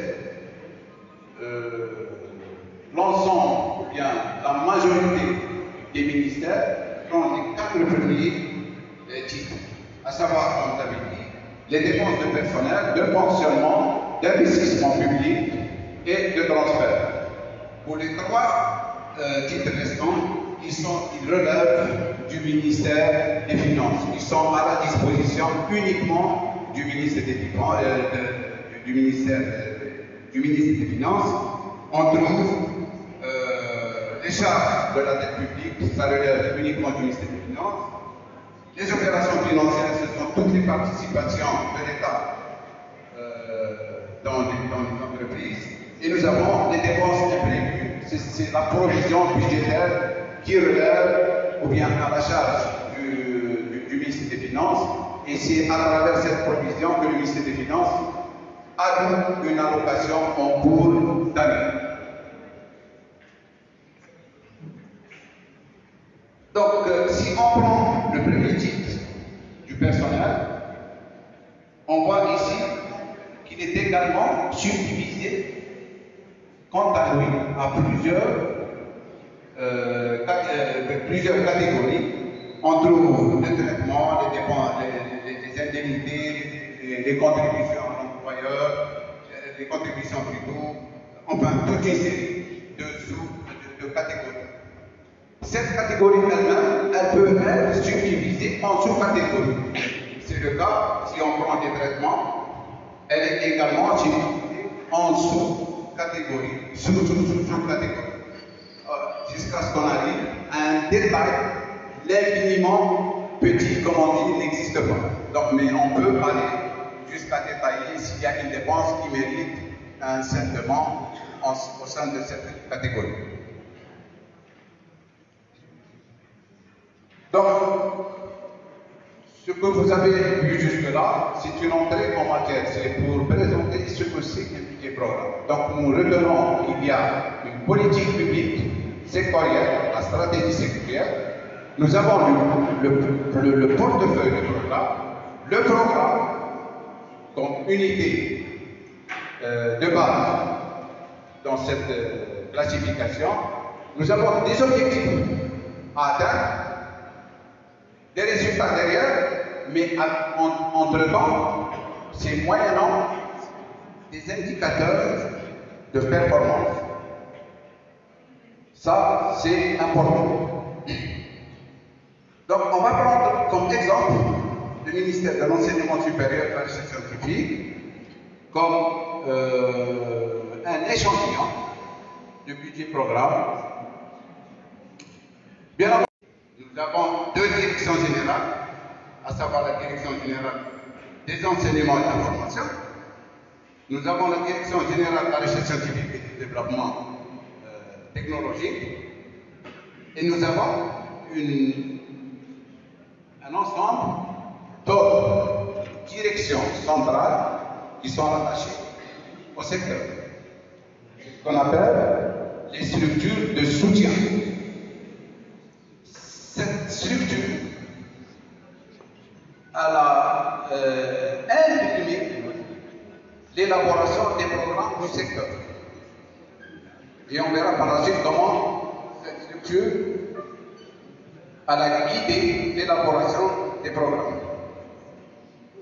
euh, l'ensemble, ou bien la majorité des ministères, sont les quatre premiers euh, titres, à savoir, comme vous avez dit, les dépenses de personnel, de fonctionnement, d'investissement public et de transfert. Pour les trois euh, titres restants, ils, sont, ils relèvent du ministère des Finances. Ils sont à la disposition uniquement du ministère des Finances, euh, de, du, ministère, euh, du ministre des Finances. On trouve euh, les charges de la dette publique, ça relève uniquement du ministère des Finances. Les opérations financières, ce sont toutes les participations de l'État euh, dans, dans les entreprises. Et nous avons les dépenses imprévues, c'est la provision budgétaire qui relève ou bien à la charge du, du, du ministère des Finances. Et c'est à travers cette provision que le ministère des Finances a une allocation en cours d'année. Donc, euh, si on prend le premier titre du personnel, on voit ici qu'il est également subdivisé quant à lui à plusieurs, euh, euh, plusieurs catégories. On trouve le traitement, les dépenses, les, les, les indemnités, les, les contributions à l'employeur, les contributions plutôt, enfin toute une série de sous, de, de catégories. Cette catégorie elle-même, elle peut être subdivisée en sous-catégories. C'est le cas, si on prend des traitements, elle est également subdivisée en sous-catégories, sous-sous-sous-catégories. Jusqu'à ce qu'on arrive à un détail, l'infiniment petit, comme on dit, n'existe pas. Donc, mais on peut aller jusqu'à détailler s'il y a une dépense qui mérite un scintillement au sein de cette catégorie. Donc, ce que vous avez vu jusque-là, c'est une entrée en matière, c'est pour présenter ce que c'est qu'un budget programme. Donc, nous retenons qu'il y a une politique publique sectorielle, la stratégie sectorielle. Nous avons le, le, le, le portefeuille du programme, le programme comme unité euh, de base dans cette euh, classification. Nous avons des objectifs à atteindre, des résultats derrière, mais entre-temps, c'est moyennant des indicateurs de performance. Ça, c'est important. Donc, on va prendre comme exemple le ministère de l'Enseignement supérieur et de la Recherche scientifique comme euh, un échantillon de budget programme. Bien avant, nous avons deux directions générales, à savoir la direction générale des enseignements et de la formation. Nous avons la direction générale de la recherche scientifique et du développement euh, technologique. Et nous avons une, un ensemble d'autres directions centrales qui sont rattachées au secteur. Ce qu'on appelle les structures de soutien. Cette structure, elle a euh, imprimé l'élaboration des programmes du secteur. Et on verra par la suite comment cette structure elle a guidé l'élaboration des programmes.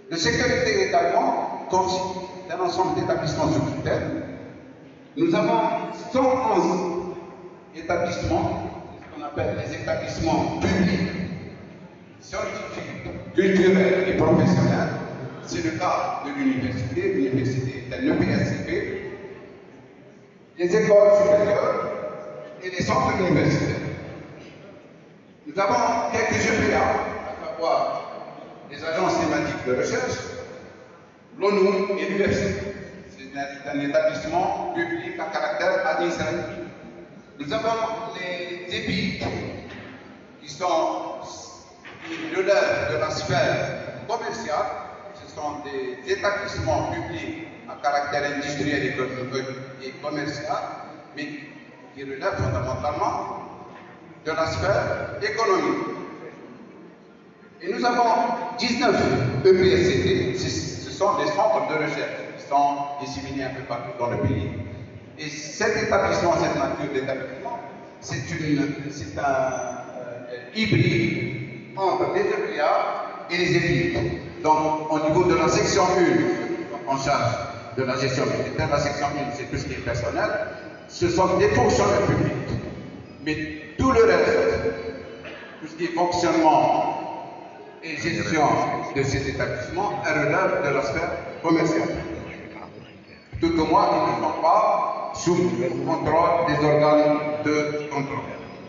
Le sécurité également constitue un ensemble d'établissements sous tutelle. Nous avons cent onze établissements, ce qu'on appelle les établissements publics, scientifiques, culturels et professionnels. C'est le cas de l'université. L'université est un E P S C P. Les écoles supérieures et les centres universitaires. Nous avons quelques E P A, à savoir les agences thématiques de recherche, l'ONU et l'U F C. C'est un établissement public à caractère administratif. Nous avons les E P I, qui sont qui relèvent de la sphère commerciale. Ce sont des établissements publics à caractère industriel et commercial, mais qui relèvent fondamentalement de la sphère économique. Et nous avons dix-neuf E P S C T, ce sont des centres de recherche qui sont disséminés un peu partout dans le pays. Et cet établissement, cette nature d'établissement, c'est un euh, hybride entre les E P A et les E P I. Donc, au niveau de la section un, en charge de la gestion budgétaire, la section un, c'est tout ce qui est personnel, ce sont des fonctionnaires publics. Mais tout le reste, tout ce qui est fonctionnement et gestion de ces établissements, elle relève de la sphère commerciale. Tout au moins, ils ne sont pas sous le contrôle des organes de contrôle.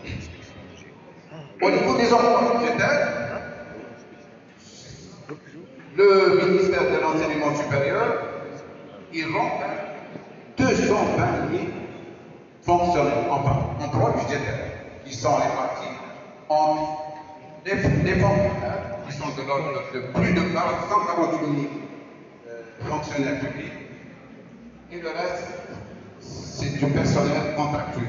Au niveau des emplois budgétaires, le ministère de l'Enseignement supérieur, il rentre deux cent vingt mille fonctionnaires, enfin, emplois budgétaires, qui sont répartis entre les, les fonctionnaires, qui sont de l'ordre de plus de cent quarante-huit mille euh, fonctionnaires publics, et le reste, c'est du personnel contractuel.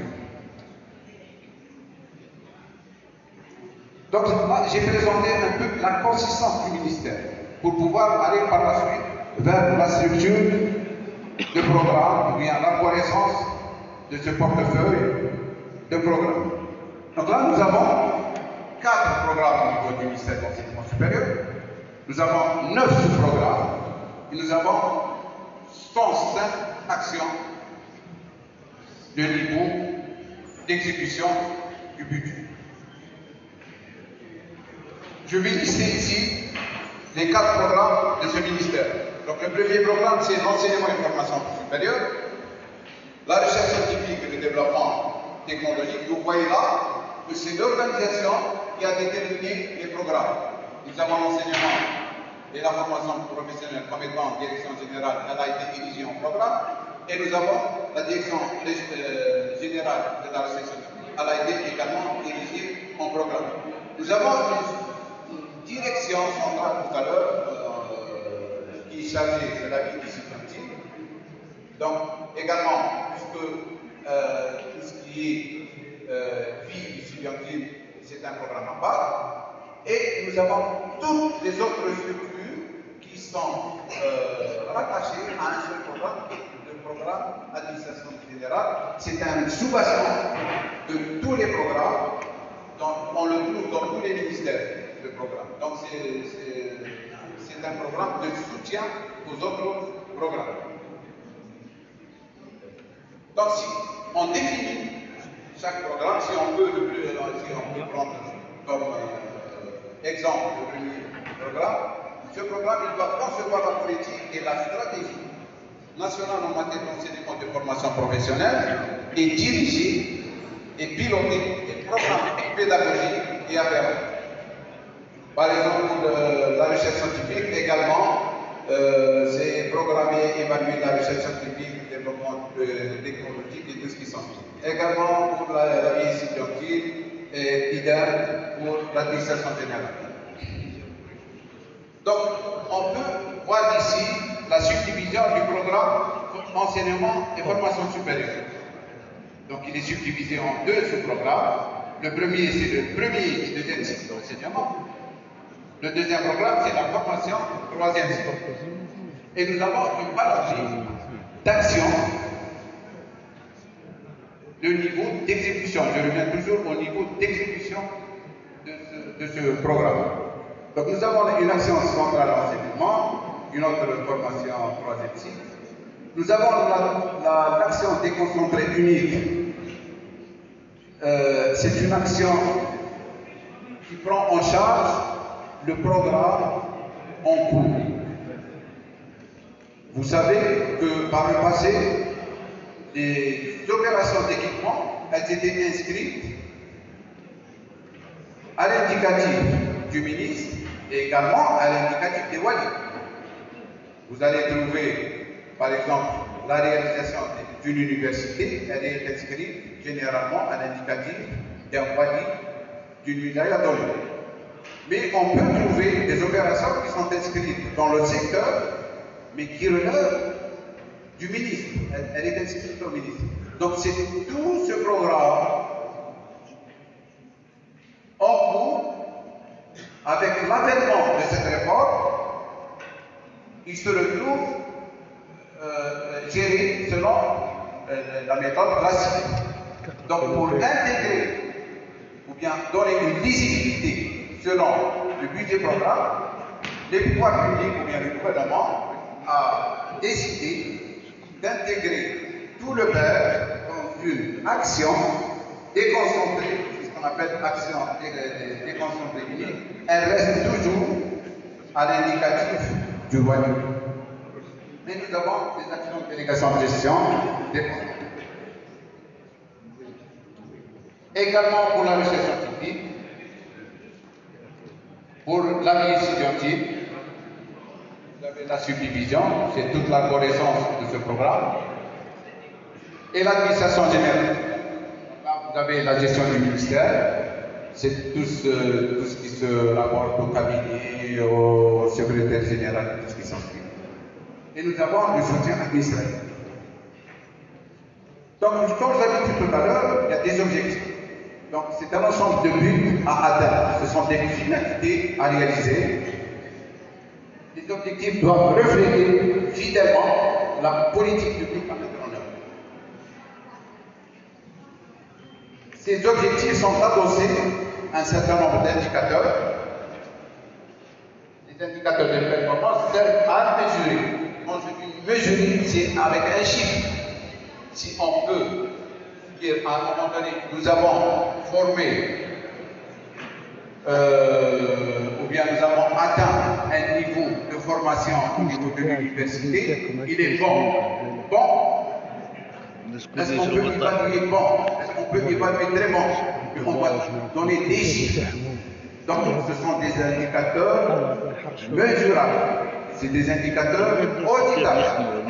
Donc là, j'ai présenté un peu la consistance du ministère pour pouvoir aller par la suite vers la structure de programme, ou bien la connaissance de ce portefeuille de programmes. Donc là, nous avons quatre programmes au niveau du ministère de l'Enseignement supérieur, nous avons neuf sous-programmes, et nous avons cent cinq actions de niveau d'exécution du budget. Je vais lister ici les quatre programmes de ce ministère. Donc le premier programme, c'est l'enseignement et formation supérieure, la recherche scientifique et le développement technologique. Vous voyez là que c'est l'organisation qui a déterminé les programmes. Nous avons l'enseignement et la formation professionnelle comme étant direction générale, elle a été dirigée en programme, et nous avons la direction euh, générale de la recherche scientifique, elle a été également dirigée en programme. Nous avons une, une direction centrale tout à l'heure euh, qui est chargée de la vie disciplinaire. Donc également, puisque euh, tout ce qui est euh, vie disciplinaire, c'est un programme à part, et nous avons toutes les autres structures qui sont euh, rattachées à un seul programme, le programme administration générale. C'est un sous-bassin de tous les programmes, donc on le trouve dans tous les ministères, le programme. Donc c'est un programme de soutien aux autres programmes. Donc si on définit chaque programme, si on peut, si on peut prendre comme euh, exemple le premier programme, ce programme il doit concevoir la politique et la stratégie nationale en matière d'enseignement et de formation professionnelle et diriger et piloter des programmes pédagogiques et afférents. Par exemple, euh, la recherche scientifique également, euh, c'est programmer et évaluer la recherche scientifique, le développement euh, technologique et tout ce qui s'ensuit. Également pour la, la vie scientifique et idem pour l'administration générale. Donc, on peut voir ici la subdivision du programme enseignement et formation supérieure. Donc, il est subdivisé en deux sous-programmes. Le premier, c'est le premier et deuxième cycle d'enseignement. Le deuxième programme, c'est la formation, troisième cycle. Et nous avons une panoplie d'actions de niveau d'exécution. Je reviens toujours au niveau d'exécution de, de ce programme. Donc nous avons une action centrale à l'enseignement, une autre formation en troisième cycle. Nous avons l'action la, la, déconcentrée unique. Euh, C'est une action qui prend en charge le programme en cours. Vous savez que par le passé, les opérations d'équipement elles étaient inscrites à l'indicatif du ministre et également à l'indicatif des wali. Vous allez trouver, par exemple, la réalisation d'une université, elle est inscrite généralement à l'indicatif d'un wali d'une wilaya donnée. Mais on peut trouver des opérations qui sont inscrites dans le secteur, mais qui relèvent du ministre. Elle, elle est inscrite au ministre. Donc c'est tout ce programme en cours, avec l'avènement de cette réforme, il se retrouve euh, géré selon euh, la méthode classique. Donc pour intégrer ou bien donner une lisibilité selon le budget programme, les pouvoirs publics ou bien le gouvernement a décidé d'intégrer tout le P E R dans une action déconcentrée, c'est ce qu'on appelle action déconcentrée unique. Elle reste toujours à l'indicatif du royaume. Mais nous avons des actions de délégation de gestion déconcentrées. Également pour la recherche scientifique, pour la vie étudiantine, vous avez la subdivision, c'est toute la connaissance de ce programme. Et l'administration générale, là, vous avez la gestion du ministère, c'est tout ce, tout ce qui se rapporte au cabinet, au secrétaire général, tout ce qui s'ensuit. Et nous avons le soutien administratif. Donc, comme je l'avais dit tout à l'heure, il y a des objectifs. Donc, c'est un ensemble de buts à atteindre. Ce sont des finalités à réaliser. Les objectifs doivent refléter fidèlement la politique publique à mettre en œuvre. Ces objectifs sont adossés à un certain nombre d'indicateurs. Les indicateurs de performance servent à mesurer. Quand je dis mesurer, c'est avec un chiffre. Si on peut dire à un moment donné, nous avons formé euh, ou bien nous avons atteint un niveau de formation au niveau de l'université, il est bon. Bon. Est-ce qu'on peut évaluer bon? Est-ce qu'on peut évaluer très bon? On va donner des chiffres. Donc ce sont des indicateurs mesurables. C'est des indicateurs auditables.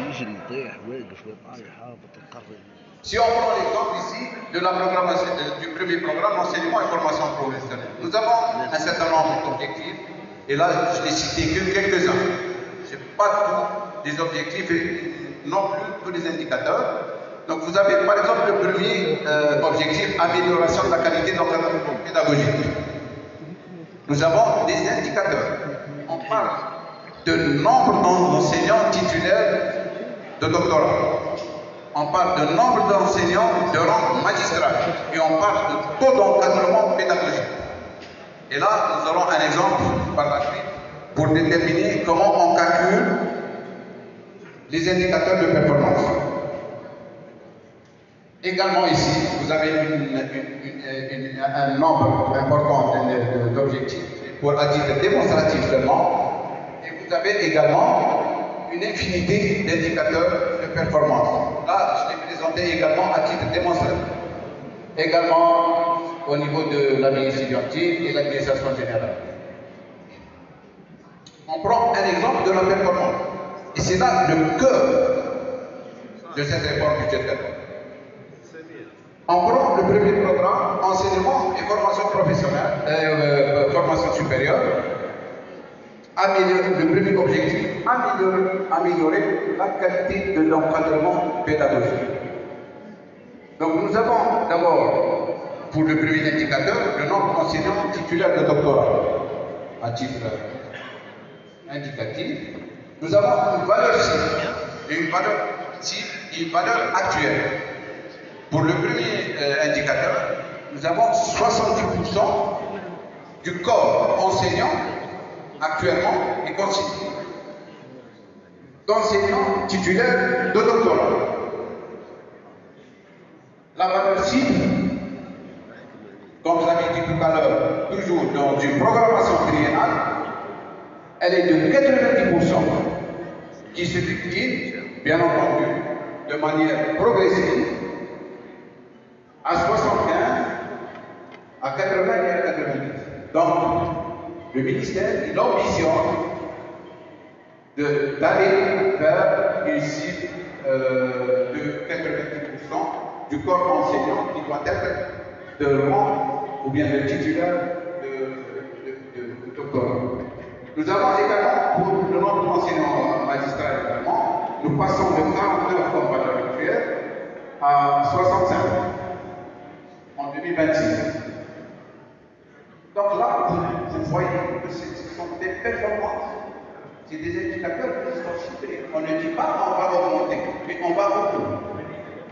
Si on prend l'exemple ici de la programmation, du premier programme enseignement et formation professionnelle, nous avons un certain nombre d'objectifs, et là je n'ai cité que quelques-uns. Ce n'est pas tous les objectifs et non plus tous les indicateurs. Donc vous avez par exemple le premier euh, objectif, amélioration de la qualité de l'enseignement pédagogique. Nous avons des indicateurs. On parle de nombre d'enseignants titulaires de doctorat. On parle de nombre d'enseignants de rang magistral. Et on parle de taux d'encadrement pédagogique. Et là, nous aurons un exemple par la suite pour déterminer comment on calcule les indicateurs de performance. Également ici, vous avez une, une, une, une, un nombre important d'objectifs pour à titre démonstratif seulement. Et vous avez également une infinité d'indicateurs de performance. Là, je l'ai présenté également à titre démonstratif. Également au niveau de la vie étudiantine et l'administration générale. On prend un exemple de la performance. Et c'est là le cœur de cette réforme budgétaire. On prend le premier programme, enseignement et formation professionnelle, euh, euh, formation supérieure. Améliorer, le premier objectif, améliorer, améliorer la qualité de l'encadrement pédagogique. Donc nous avons d'abord, pour le premier indicateur, le nombre d'enseignants titulaires de doctorat. À titre indicatif, nous avons une valeur cible, et une valeur cible et une valeur actuelle. Pour le premier euh, indicateur, nous avons soixante-dix pour cent du corps enseignant actuellement est constitué d'enseignants titulaires de doctorat. La valeur cible, comme vous avez dit tout à l'heure, toujours dans une programmation triennale, elle est de quatre-vingt-dix pour cent qui se décline, bien entendu, de manière progressive, à soixante-quinze, à quatre-vingts et à quatre-vingt-dix. Donc, le ministère, il ambitionne d'aller vers une cible euh, de quatre-vingt-dix pour cent du corps enseignant qui doit être de rang ou bien de titulaire de, de, de, de doctorat. Nous avons également, pour le nombre d'enseignants magistrats également, nous passons de quarante-neuf comme valeur actuelle à soixante-cinq en deux mille vingt-six. Donc là, vous, vous voyez que ce sont des performances, c'est des indicateurs qui sont chiffrés. On ne dit pas on va augmenter, mais on va augmenter.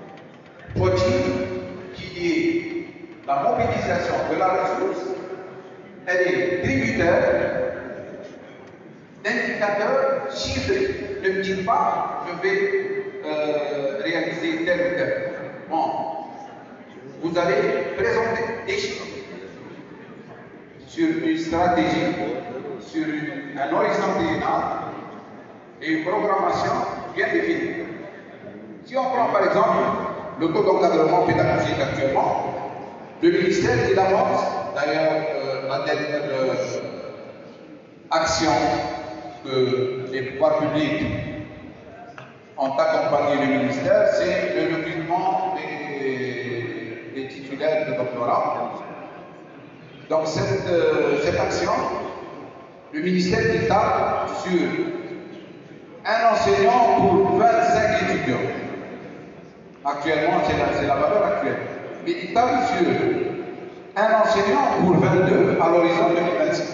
Faut-il qu'il y ait la mobilisation de la ressource, elle est tributaire d'indicateurs chiffrés. Ne me dites pas, je vais euh, réaliser tel ou tel. Bon, vous allez présenter des chiffres sur une stratégie, sur une, un horizon triennal et une programmation bien définie. Si on prend par exemple le taux d'encadrement pédagogique actuellement, le ministère il amorce, d'ailleurs euh, la dernière euh, action que les pouvoirs publics ont accompagné le ministère, c'est le recrutement des, des titulaires de doctorat. Donc cette, euh, cette action, le ministère il tape sur un enseignant pour vingt-cinq étudiants. Actuellement, c'est la, la valeur actuelle. Mais il tape sur un enseignant pour vingt-deux à l'horizon deux mille vingt-six.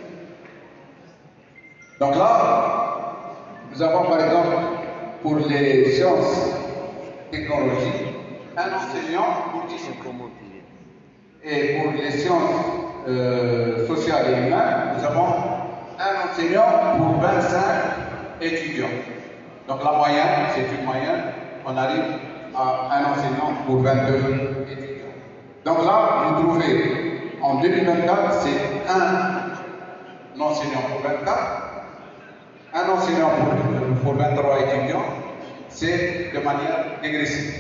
Donc là, nous avons par exemple pour les sciences technologiques un enseignant pour dix. Et pour les sciences euh, sociales et humaines, nous avons un enseignant pour vingt-cinq étudiants. Donc la moyenne, c'est une moyenne, on arrive à un enseignant pour vingt-deux étudiants. Donc là, vous trouvez, en deux mille vingt-quatre, c'est un enseignant pour vingt-quatre, un enseignant pour, pour vingt-trois étudiants, c'est de manière dégressive.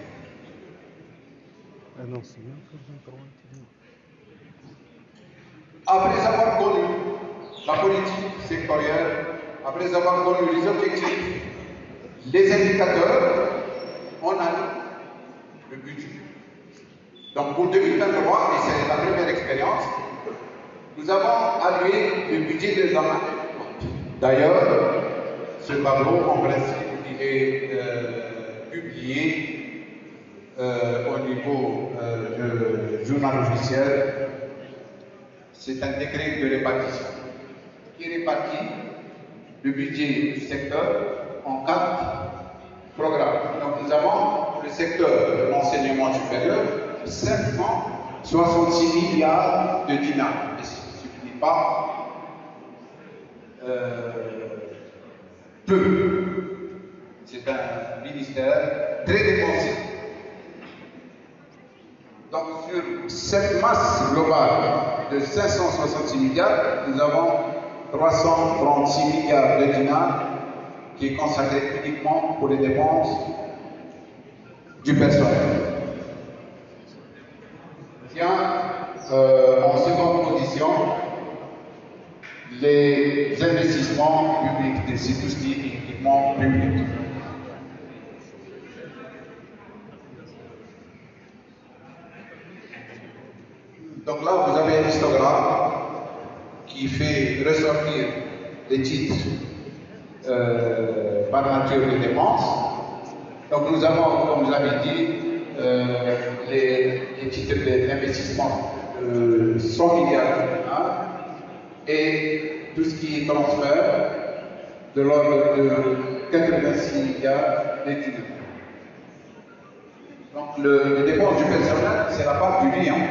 Un enseignant pour vingt-trois étudiants. Après avoir connu la politique sectorielle, après avoir connu les objectifs, les indicateurs, on a le budget. Donc pour deux mille vingt-trois, et c'est la première expérience, nous avons alloué le budget des amants. D'ailleurs, ce tableau, en principe, il est euh, publié euh, au niveau euh, du journal officiel. C'est un décret de répartition qui répartit le budget du secteur en quatre programmes. Donc nous avons le secteur de l'enseignement supérieur, cinq cent soixante-six milliards de dinars. Et ce n'est pas euh, peu. C'est un ministère très dépensier. Donc sur cette masse globale de cinq cent soixante-six milliards, nous avons trois cent trente-six milliards de dinars qui est consacré uniquement pour les dépenses du personnel. Tiens, euh, en seconde position, les investissements publics, c'est tout ce qui est équipement public. Donc là, vous avez un histogramme qui fait ressortir les titres euh, par nature des dépenses. Donc nous avons, comme vous avez dit, euh, les, les titres d'investissement de cent milliards hein, et tout ce qui est transfert de l'ordre de quatre-vingt-six milliards d'études. Donc le, les dépenses du personnel, c'est la part du client.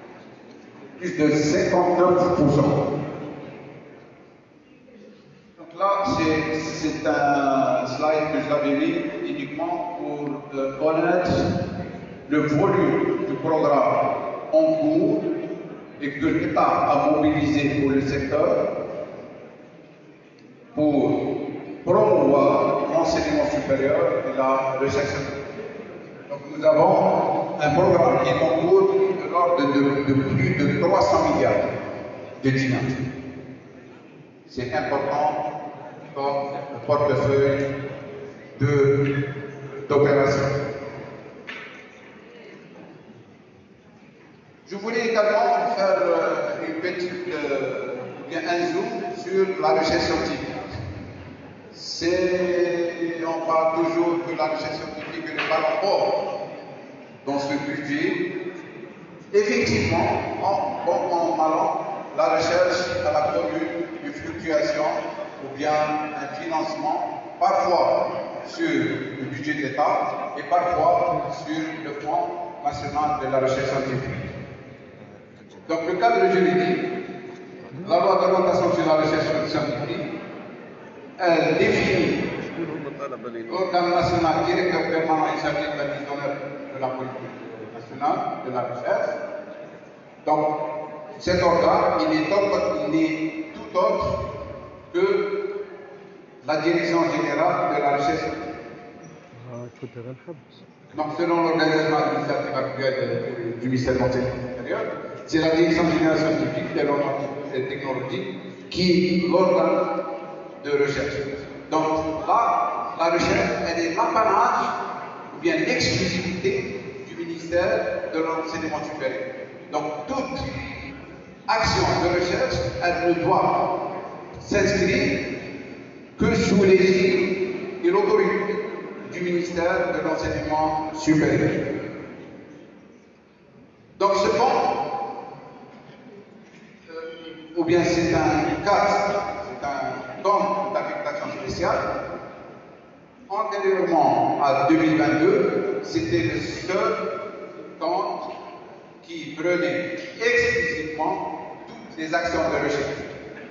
Plus de cinquante-neuf pour cent. Donc là, c'est un slide que j'avais mis uniquement pour euh, connaître le volume du programme en cours et que l'État a mobilisé pour le secteur pour promouvoir l'enseignement supérieur et la recherche scientifique. Donc nous avons un programme qui est en cours de l'ordre de, de plus de trois cents milliards de dinars. C'est important dans le portefeuille d'opération. Je voulais également faire euh, une petite, euh, bien un zoom sur la recherche scientifique. On parle toujours que la recherche scientifique n'est pas rapport dans ce budget. Effectivement, en bon en allant, la recherche a la commune une fluctuation ou bien un financement, parfois sur le budget de l'État et parfois sur le Fonds national de la recherche scientifique. Donc le cadre juridique, la loi d'orientation sur la recherche scientifique, elle définit l'organe national directeur permanent et chargé de la mise en œuvre de la politique nationale de la recherche. Donc, cet organe, il est, autre, il est tout autre que la direction générale de la recherche. Donc, selon l'organisation administrative actuelle du ministère de l'Enseignement supérieur, c'est la direction générale scientifique et technologique qui est l'organe de recherche. Donc là, la recherche, elle est l'apanage ou bien l'exclusivité du ministère de l'Enseignement supérieur. Donc toute action de recherche, elle ne doit s'inscrire que sous l'égide et l'autorité du ministère de l'Enseignement supérieur. Donc ce fonds, euh, ou bien c'est un cadre, c'est un compte d'affectation spéciale. Antérieurement à deux mille vingt-deux, c'était le seul compte qui prenait exclusivement toutes les actions de recherche.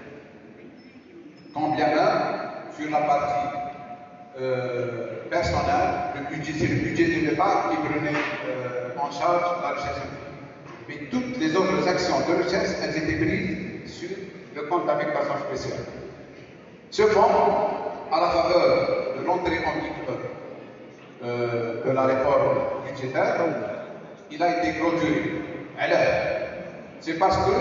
Quand bien même, sur la partie euh, personnelle, le budget, c'est le budget de l'État qui prenait euh, en charge la recherche. Mais toutes les autres actions de recherche, elles étaient prises sur le compte d'affectation spéciale. Ce fonds, à la faveur de l'entrée en vigueur euh, de la réforme budgétaire, il a été clôturé. C'est parce que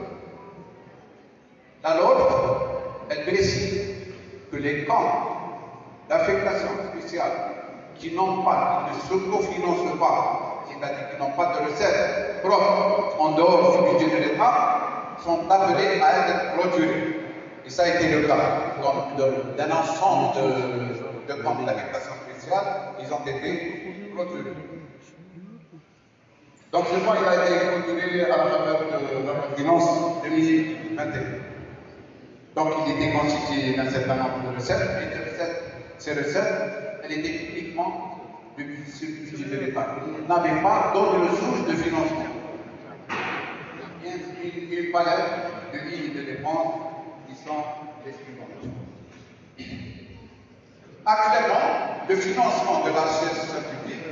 la loi, elle précise que les comptes d'affectation spéciale qui n'ont pas, qui ne s'autofinancent pas, c'est-à-dire qui n'ont pas de recettes propres en dehors du budget de l'État, sont appelés à être clôturés. Et ça a été le cas d'un ensemble de, de comptes d'affectation spéciale, ils ont été clôturés. Donc ce fonds il a été clôturé à la faveur de la loi de finances deux mille vingt et un. Donc il était constitué d'un certain nombre de recettes, et de recettes, ces recettes, elles étaient uniquement sur le budget de l'État. Ils n'avaient pas d'autres sources de financement. Une, une, une palette de lignes de dépenses qui sont les suivantes. Actuellement, le financement de la recherche scientifique.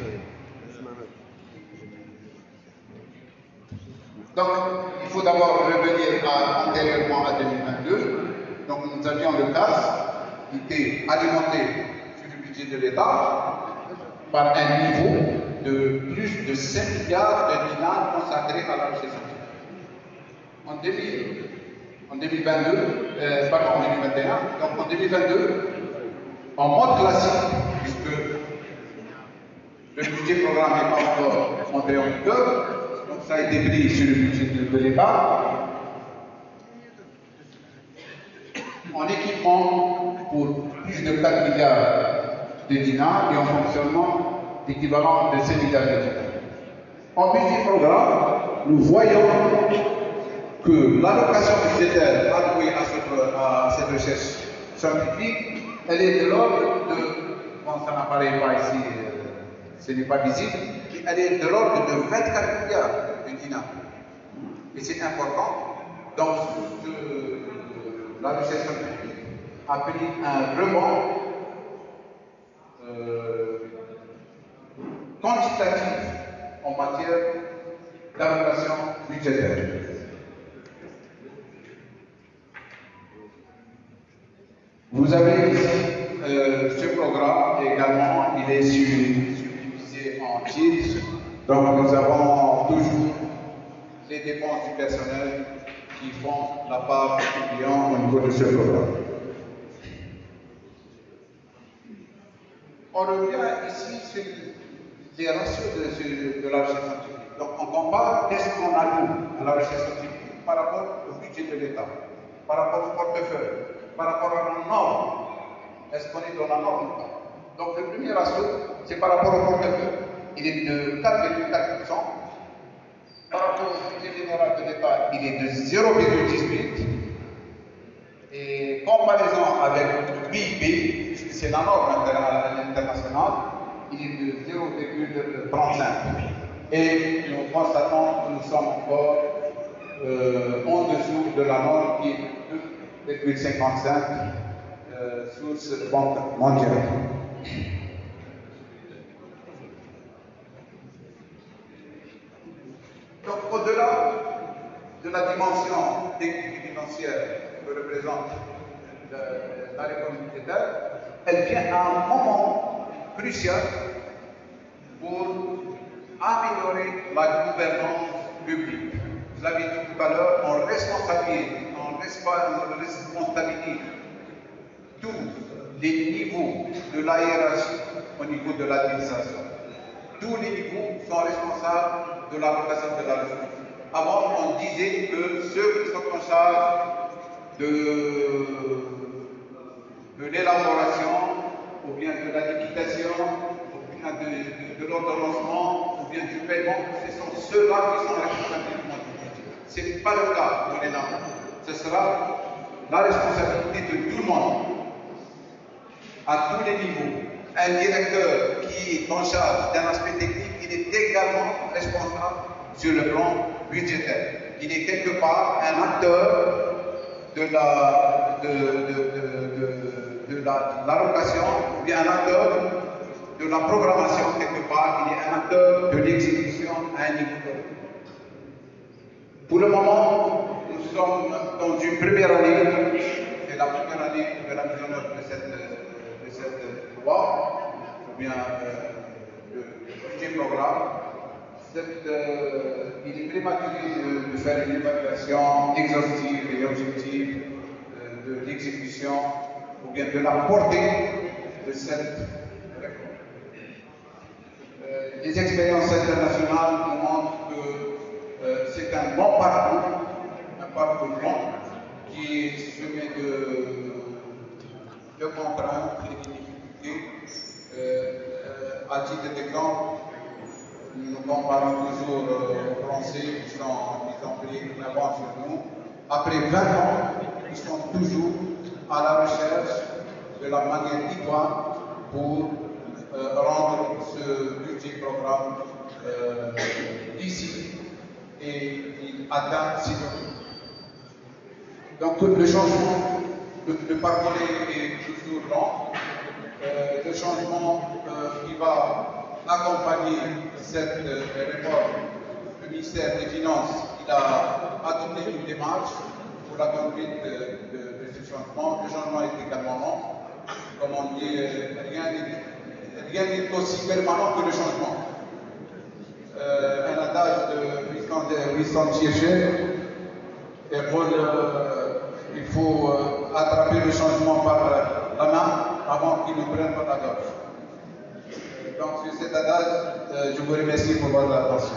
Donc, il faut d'abord revenir à, antérieurement à deux mille vingt-deux. Donc, nous avions le C A S qui était alimenté sur le budget de l'État par un niveau de plus de cinq milliards de dinars consacrés à la recherche scientifique. En, en deux mille vingt-deux, euh, pardon, en deux mille vingt et un, donc en deux mille vingt-deux, en mode classique, puisque le budget programme n'est pas encore entré en vigueur, donc ça a été pris sur le budget de, de l'État, en équipement pour plus de quatre milliards de dinars et en fonctionnement d'équivalent de cinq milliards de dinars. En budget programme, nous voyons que l'allocation budgétaire allouée à cette, à cette recherche scientifique, elle est de l'ordre de, bon ça n'apparaît pas ici, euh, ce n'est pas visible, mais elle est de l'ordre de vingt-quatre milliards de dinars. Et c'est important, donc de, la recherche scientifique a pris un rebond euh, quantitatif en matière d'allocation budgétaire. Vous avez ici euh, ce programme également, il est subdivisé en titres. Donc nous avons toujours les dépenses du personnel qui font la part du client au niveau de ce programme. On revient ici sur les ratios de, de la recherche scientifique. Donc on compare qu'est-ce qu'on alloue à la recherche scientifique par rapport au budget de l'État, par rapport au portefeuille, par rapport à la norme. Est-ce qu'on est dans la norme ou pas? Donc le premier ratio, c'est par rapport au portefeuille. Il est de quatre virgule quatre pour cent. Par rapport au budget général de l'État, il est de zéro virgule dix-huit. Et comparaison avec le P I B, puisque c'est la norme internationale, il est de zéro virgule trente-cinq. Et nous constatons que nous sommes encore euh, en dessous de la norme qui est deux virgule cinquante-cinq euh, sous ce Banque mondiale. Donc, au-delà de la dimension technique et financière que représente le, la réforme budgétaire, elle vient à un moment crucial pour améliorer la gouvernance publique. Vous l'avez dit tout à l'heure, on responsabilise, on responsabilise tous les niveaux de la hiérarchie au niveau de l'administration. Tous les niveaux sont responsables de l'allocation de la ressource. Avant, on disait que ceux qui sont en charge de, de l'élaboration, ou bien de la limitation, ou bien de, de, de l'ordonnancement, ou bien du paiement, ce sont ceux-là qui sont responsables du budget. Ce n'est pas le cas pour les normes. Ce sera la responsabilité de tout le monde, à tous les niveaux. Un directeur qui est en charge d'un aspect technique, il est également responsable sur le plan budgétaire. Il est quelque part un acteur de la de, de, de, de, de la, l'allocation, ou bien un acteur de la programmation quelque part, il est un acteur de l'exécution à un niveau donné. Pour le moment, nous sommes dans une première année, c'est la première année de la mise en œuvre de cette, de cette loi, ou bien euh, le budget programme. Cette, euh, il est prématuré de, de faire une évaluation exhaustive et objective euh, de l'exécution ou bien de la portée de cette réforme. Euh, les expériences internationales nous montrent que euh, c'est un bon parcours, un parcours long qui est semé de, de contraintes et de difficultés. Euh, euh, à titre d'exemple, nous nous comparons toujours euh, aux Français qui sont, qui ont pris une avance sur nous. Après vingt ans, ils sont toujours à la recherche de la manière idoine pour euh, rendre ce budget programme euh, ici et il atteint ses objectifs. Donc le changement, le, le parcours est toujours lent. Euh, le changement euh, qui va accompagner cette euh, réforme, le ministère des Finances, il a adopté une démarche pour la conduite de, de, de ce changement. Le changement est également long. Comme on dit, rien n'est aussi permanent que le changement. Euh, un adage de Winston Churchill, et pour le, il faut euh, attraper le changement par la main avant qu'il nous prenne par la gorge. Donc, sur cet adage, euh, je vous remercie pour votre attention.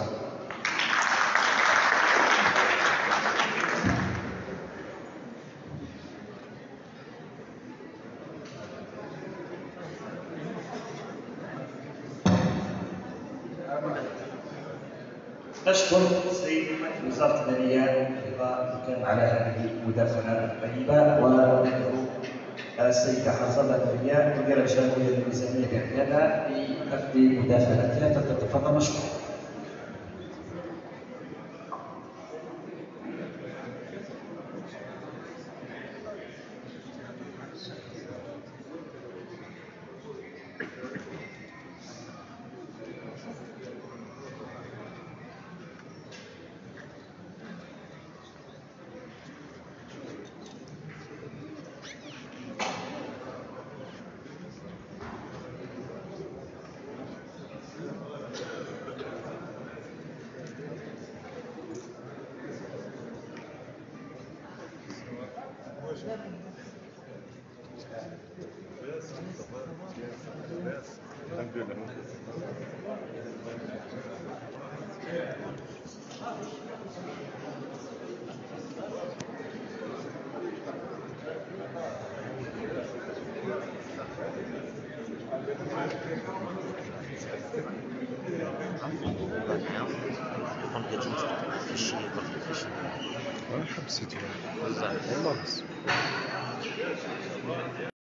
نشكر السيد وزارة المالية كان على هذه المداخلة الطيبة، وندعو السيدة حصلة المالية مدير الجمعية الميزانية بعيادة لأخذ مداخلتها، فلتتفضل مشكورة. حبستي والله بس